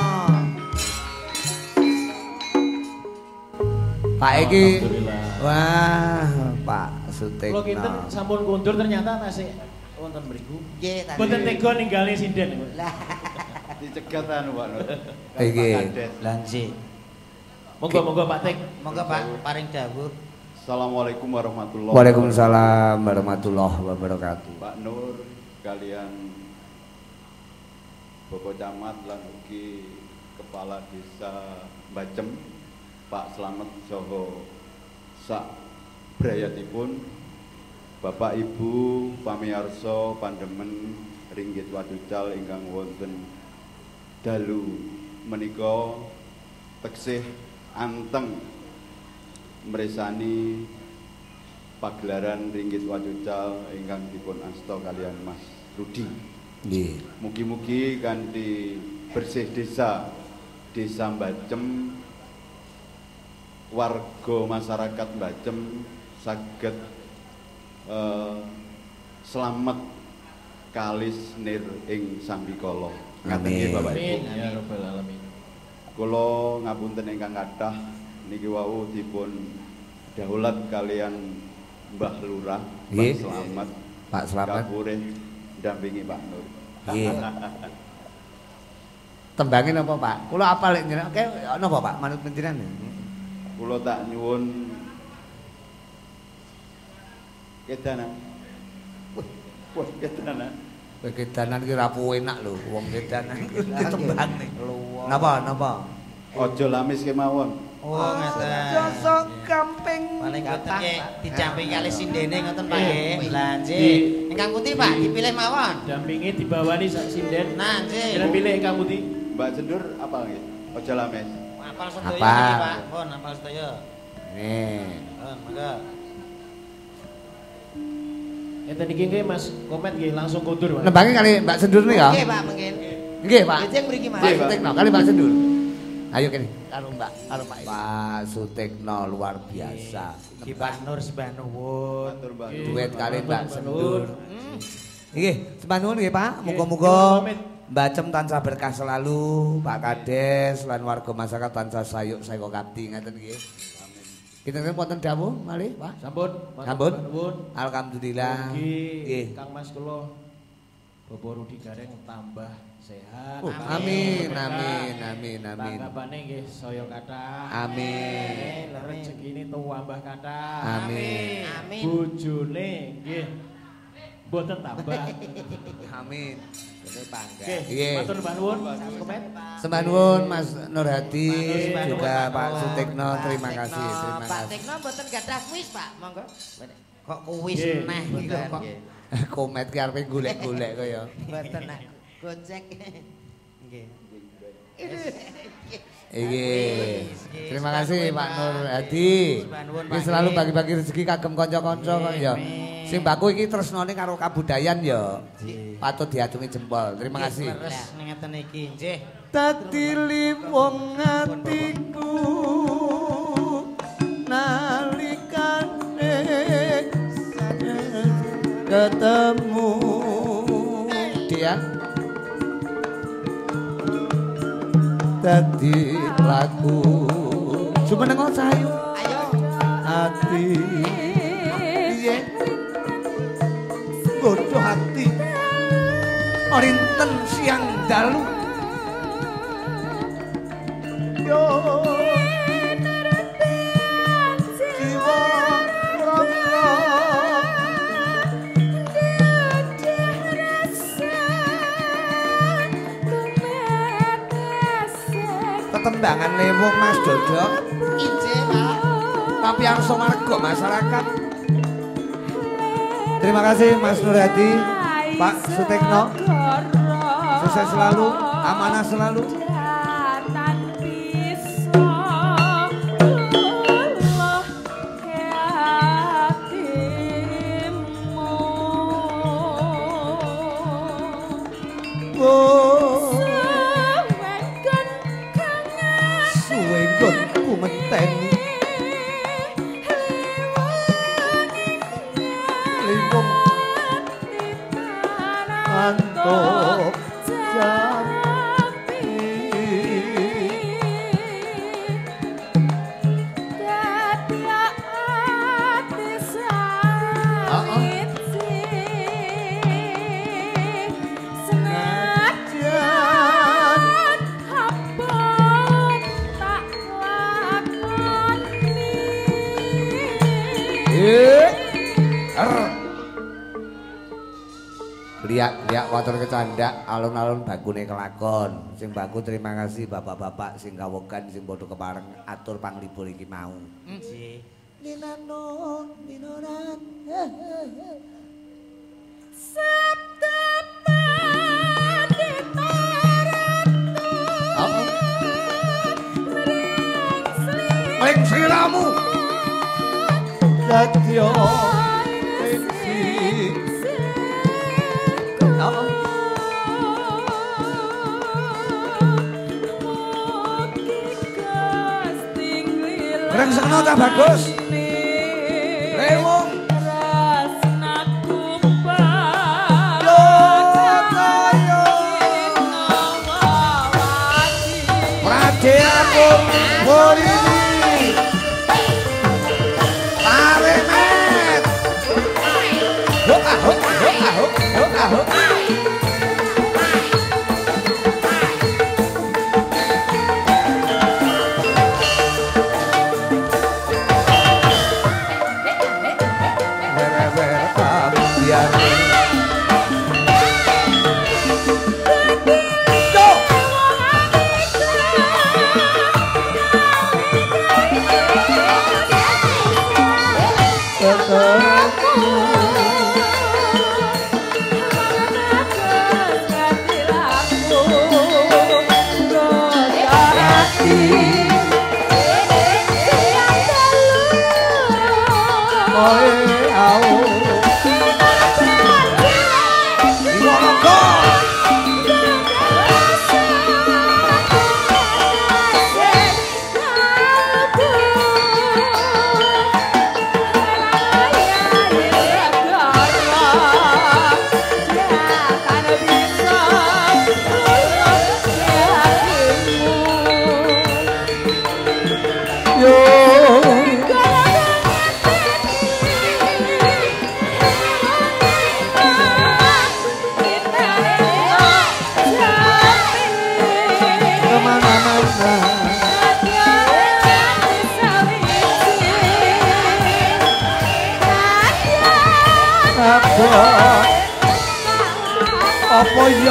Pak Eki. Wah, Pak Sutikno. Kalau kita sampun kundur ternyata tasik wonten mriku. Nggih, tadi. Mboten tega ninggali sinden. Lah. Dicegat anu Pak Nur. Iki. Lanji. Monggo Pak Tik. Monggo Pak paring dawuh. Assalamualaikum warahmatullahi wabarakatuh. Waalaikumsalam warahmatullahi wabarakatuh. Pak Nur kalian Bapak Camat lan ugi Kepala Desa Bacem Pak Slamet Soho sak brayatipun Bapak Ibu pamiyarsa pandemen ringgit waducal ingkang wonten dalu menika teksih anteng mresani pagelaran ringgit waducal ingkang dipun asta kalian Mas Rudi. Nggih. Mugi-mugi kanthi bersih desa Bacem warga masyarakat Bacem saged selamat kalis nir ing sambikala. Ngaten nggih Bapak Ibu. Ya rabbal alamin. Kula ngapunten ingkang kathah niki wau dipun daulat kalian Mbah Lurah Pak Slamet. Pak Slamet kapurih dampingi Pak Nur. Nggih. Tembangin apa Pak? Kula apal lek njenengan oke napa Pak manut penjenengan? Kula tak nyuwun kedanan. Wah, kedanan. Kowe kedanan ki ra enak lho, wong kedanan iki ditembang nih. Napa? Aja lamis kemawon. Oh, ngeten. Jasa kamping. Paling ngoten nggih dicamping kali sindene ngoten Pak nggih. Lah nggih. Ingkang putih Pak dipilih mawon. Dampingi dibawani sak sinden. Nah nggih. Jangan pilih ingkang putih. Mbak Sendur apa nggih? Aja lamis. Apal sedaya iki Pak. Pun apal sedaya. Nih. Monggo. Enten iki nggih Mas Komet nggih langsung kundur Pak. Nembangi kali Mbak Sendur nih ya? Nggih Pak mungkin. Nggih Pak. Njing mriki Mas. Pak Sutikno kali Mbak Sendur. Ayo kene. Karo Mbak, karo Pak. Pak Sutekno luar biasa. Ki Pak Nur sembah nuwun. Duet kali Mbak Sendur. Nggih, sembah nuwun nggih Pak. Muga-muga Mbak Cem tansah berkah selalu, Pak Kades lan warga masyarakat tansah sayuk saya kabdi ngaten nggih. Kita wonten dawuh malih, Pak. Sampun. Sampun. Alhamdulillah. Nggih. Kang Mas kula Bapak Rudi Gareng tambah sehat. Amin, amin, amin, amin. Panggapane nggih saya kathah. Amin. Rezekine tambah kathah. Amin. Amin. Bojone nggih mboten tambah. Amin. Nggih, matur nuwun. Komen. Sembah nuwun Mas Nurhadi juga Pak Sutekno, terima kasih, terima Pak kasih. Tekno mboten gadah kuis, Pak. Monggo. Kok kuis neh gitu kok. Komet ki arepe golek-golek kok ya. Mboten nek gojek. Nggih. Iki. Terima kasih Pak Nurhadi. Iki selalu bagi-bagi rezeki kagem kanca-kanca kok ya. Sing baku iki tresnane karo kabudayan ya. Patut diacungi jempol. Terima kasih. Leres ngeten iki nggih. Dadi wong atiku nalikane ketemu dia dadi lagu jumeneng sayu Ayo ati piye godho hati orinten siang dalu yo jiwa rasa tetembangan lewung Mas Dodo injih Pak. tapi arsa marga masyarakat. Terima kasih Mas Nurhadi, Pak Sutekno, sukses selalu, amanah selalu. Liak watur kecandak alun-alun bakune kelakon. Sing baku terima kasih bapak-bapak sing kawegan sing padha kepareng atur panglipur iki mau. Nggih. Ninanon ninonan. Sabda pandita Ring sliramu. Dadya Reng sekno ta bagus. Rewung rasnaku padayo Pradeapun Borini Paremet Hok Apa ya?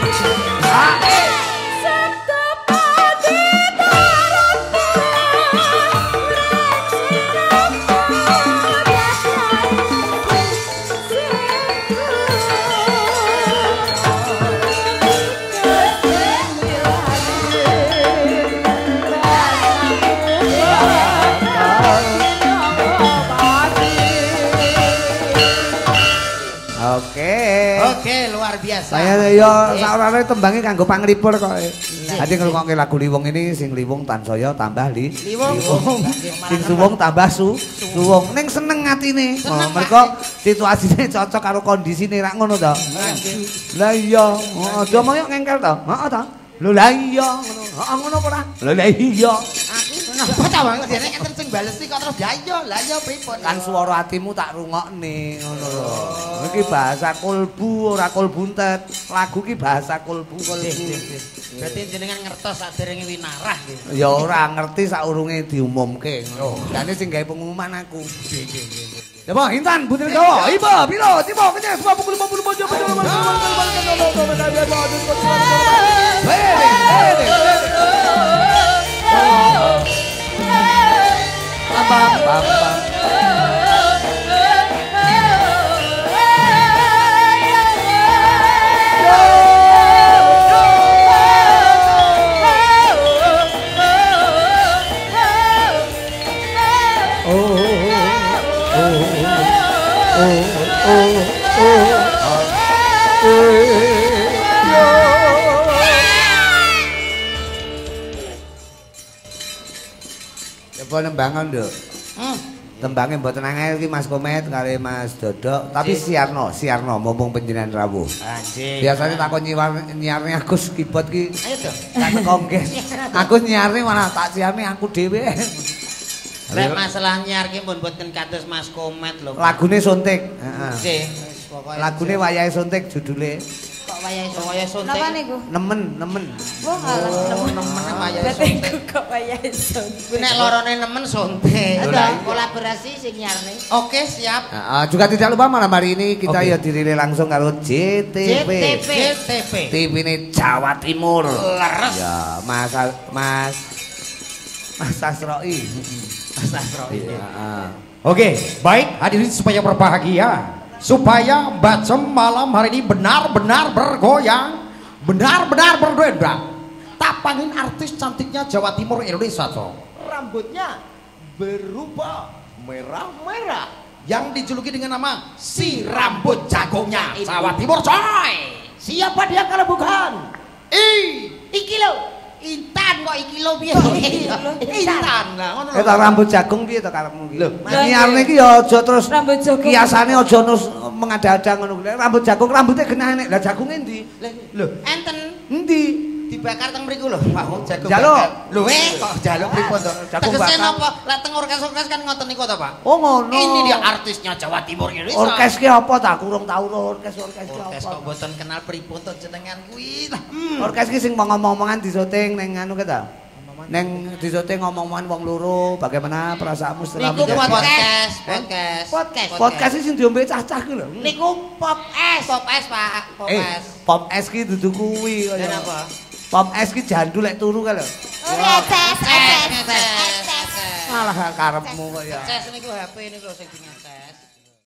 Oke, luar biasa. Saya ya saurane tembange kanggo panglipur kok. Dadi ngrungokke lagu Liwong ini sing Liwong tansaya tambah Liwong. Sing suwung tambah suwung. Ning seneng atine. Mergo situasine cocok karo kondisine rak ngono to. Lah iya, aja moyo ngengkel to. Heeh to. Lho lah iya ngono. Heeh ngono apa ora? Lho lah iya. Kenapa ta Bang? Dene enten sing balesi kok terus lah iya pripun? Kan swara atimu tak rungokne ngono lho. Iki bahasa kolbu ora kolbuntet. Lagu iki bahasa kolbu. Berarti jenengan ngertos saderenge winarah nggih. Ya ora ngerti saurunge diumumke ngono. Jane sing gawe pengumuman aku. Ya Pak Intan Butir Gawa. Iba piro tiba kenyes 50 bojo betul. Coba nembangan nduk. Tembange mboten angel iki Mas Komet kali Mas Dodok, tapi siarno mumpung panjenengan rawuh. Anjing. Biasane takon nyiarne Agus kibot ki. Ayo to. Tak kongges. Aku nyiarne malah tak siarne aku dhewe. Lek masalah nyiar ki pun mboten kados Mas Komet lho. Lagune suntik. Heeh. Nggih. Lagune wayahe suntik judule. Kok wayahe suntik? Napa niku? Nemen. Wah, nemen wayahe suntik. Kok wayahe suntik. Kuwi nek lorone nemen suntik. Kolaborasi sing nyiarne. Oke, siap. Juga tidak lupa malam hari ini kita ya dirilis langsung karo JTV. TV ini Jawa Timur. Leres. Ya, Mas Sasroi. Mas Sasroi. Oke, baik hadirin supaya berbahagia. Supaya Mbak Cem malam hari ini benar-benar bergoyang, benar-benar berdendang. Tapangin artis cantiknya Jawa Timur Indonesia, toh. Rambutnya berubah merah-merah yang dijuluki dengan nama si rambut jagungnya Jawa Timur, coy. Siapa dia kalau bukan? Iki lo. Intan kok iki lho piye? Intan lah ngono lho. Eta rambut jagung piye to karepmu iki? Lho, nyiarne iki ya aja terus kiasane aja mengada-ada ngono. Rambut jagung rambutnya genah nek. Lah jagunge endi? Lho, enten endi? Dibakar teng mriku lho, Pak. Jagung. Jaluk. Lho kok jaluk pripun to? Jagung bakar. Tegese napa? Lek teng orkes-orkes kan ngoten niku to, Pak. Oh ngono. Ini dia artisnya Jawa Timur Indonesia. Orkes ki apa ta? Kurang tau orkes ki apa? Orkes kok mboten kenal pripun to jenengan kuwi lah. Orkes ki sing ngomong-ngomongan disyuting ning anu ki ta? Neng disyuting ngomong-ngomongan wong loro, bagaimana perasaanmu setelah niku podcast sing diombe cah-cah ki lho. Niku pop es, Pak. Pop es ki dudu kuwi kaya. Kenapa? Pop es ki jandul lek turu ka lho. Es. Malah karepmu kok ya. Es niku HP niku sing dingeses.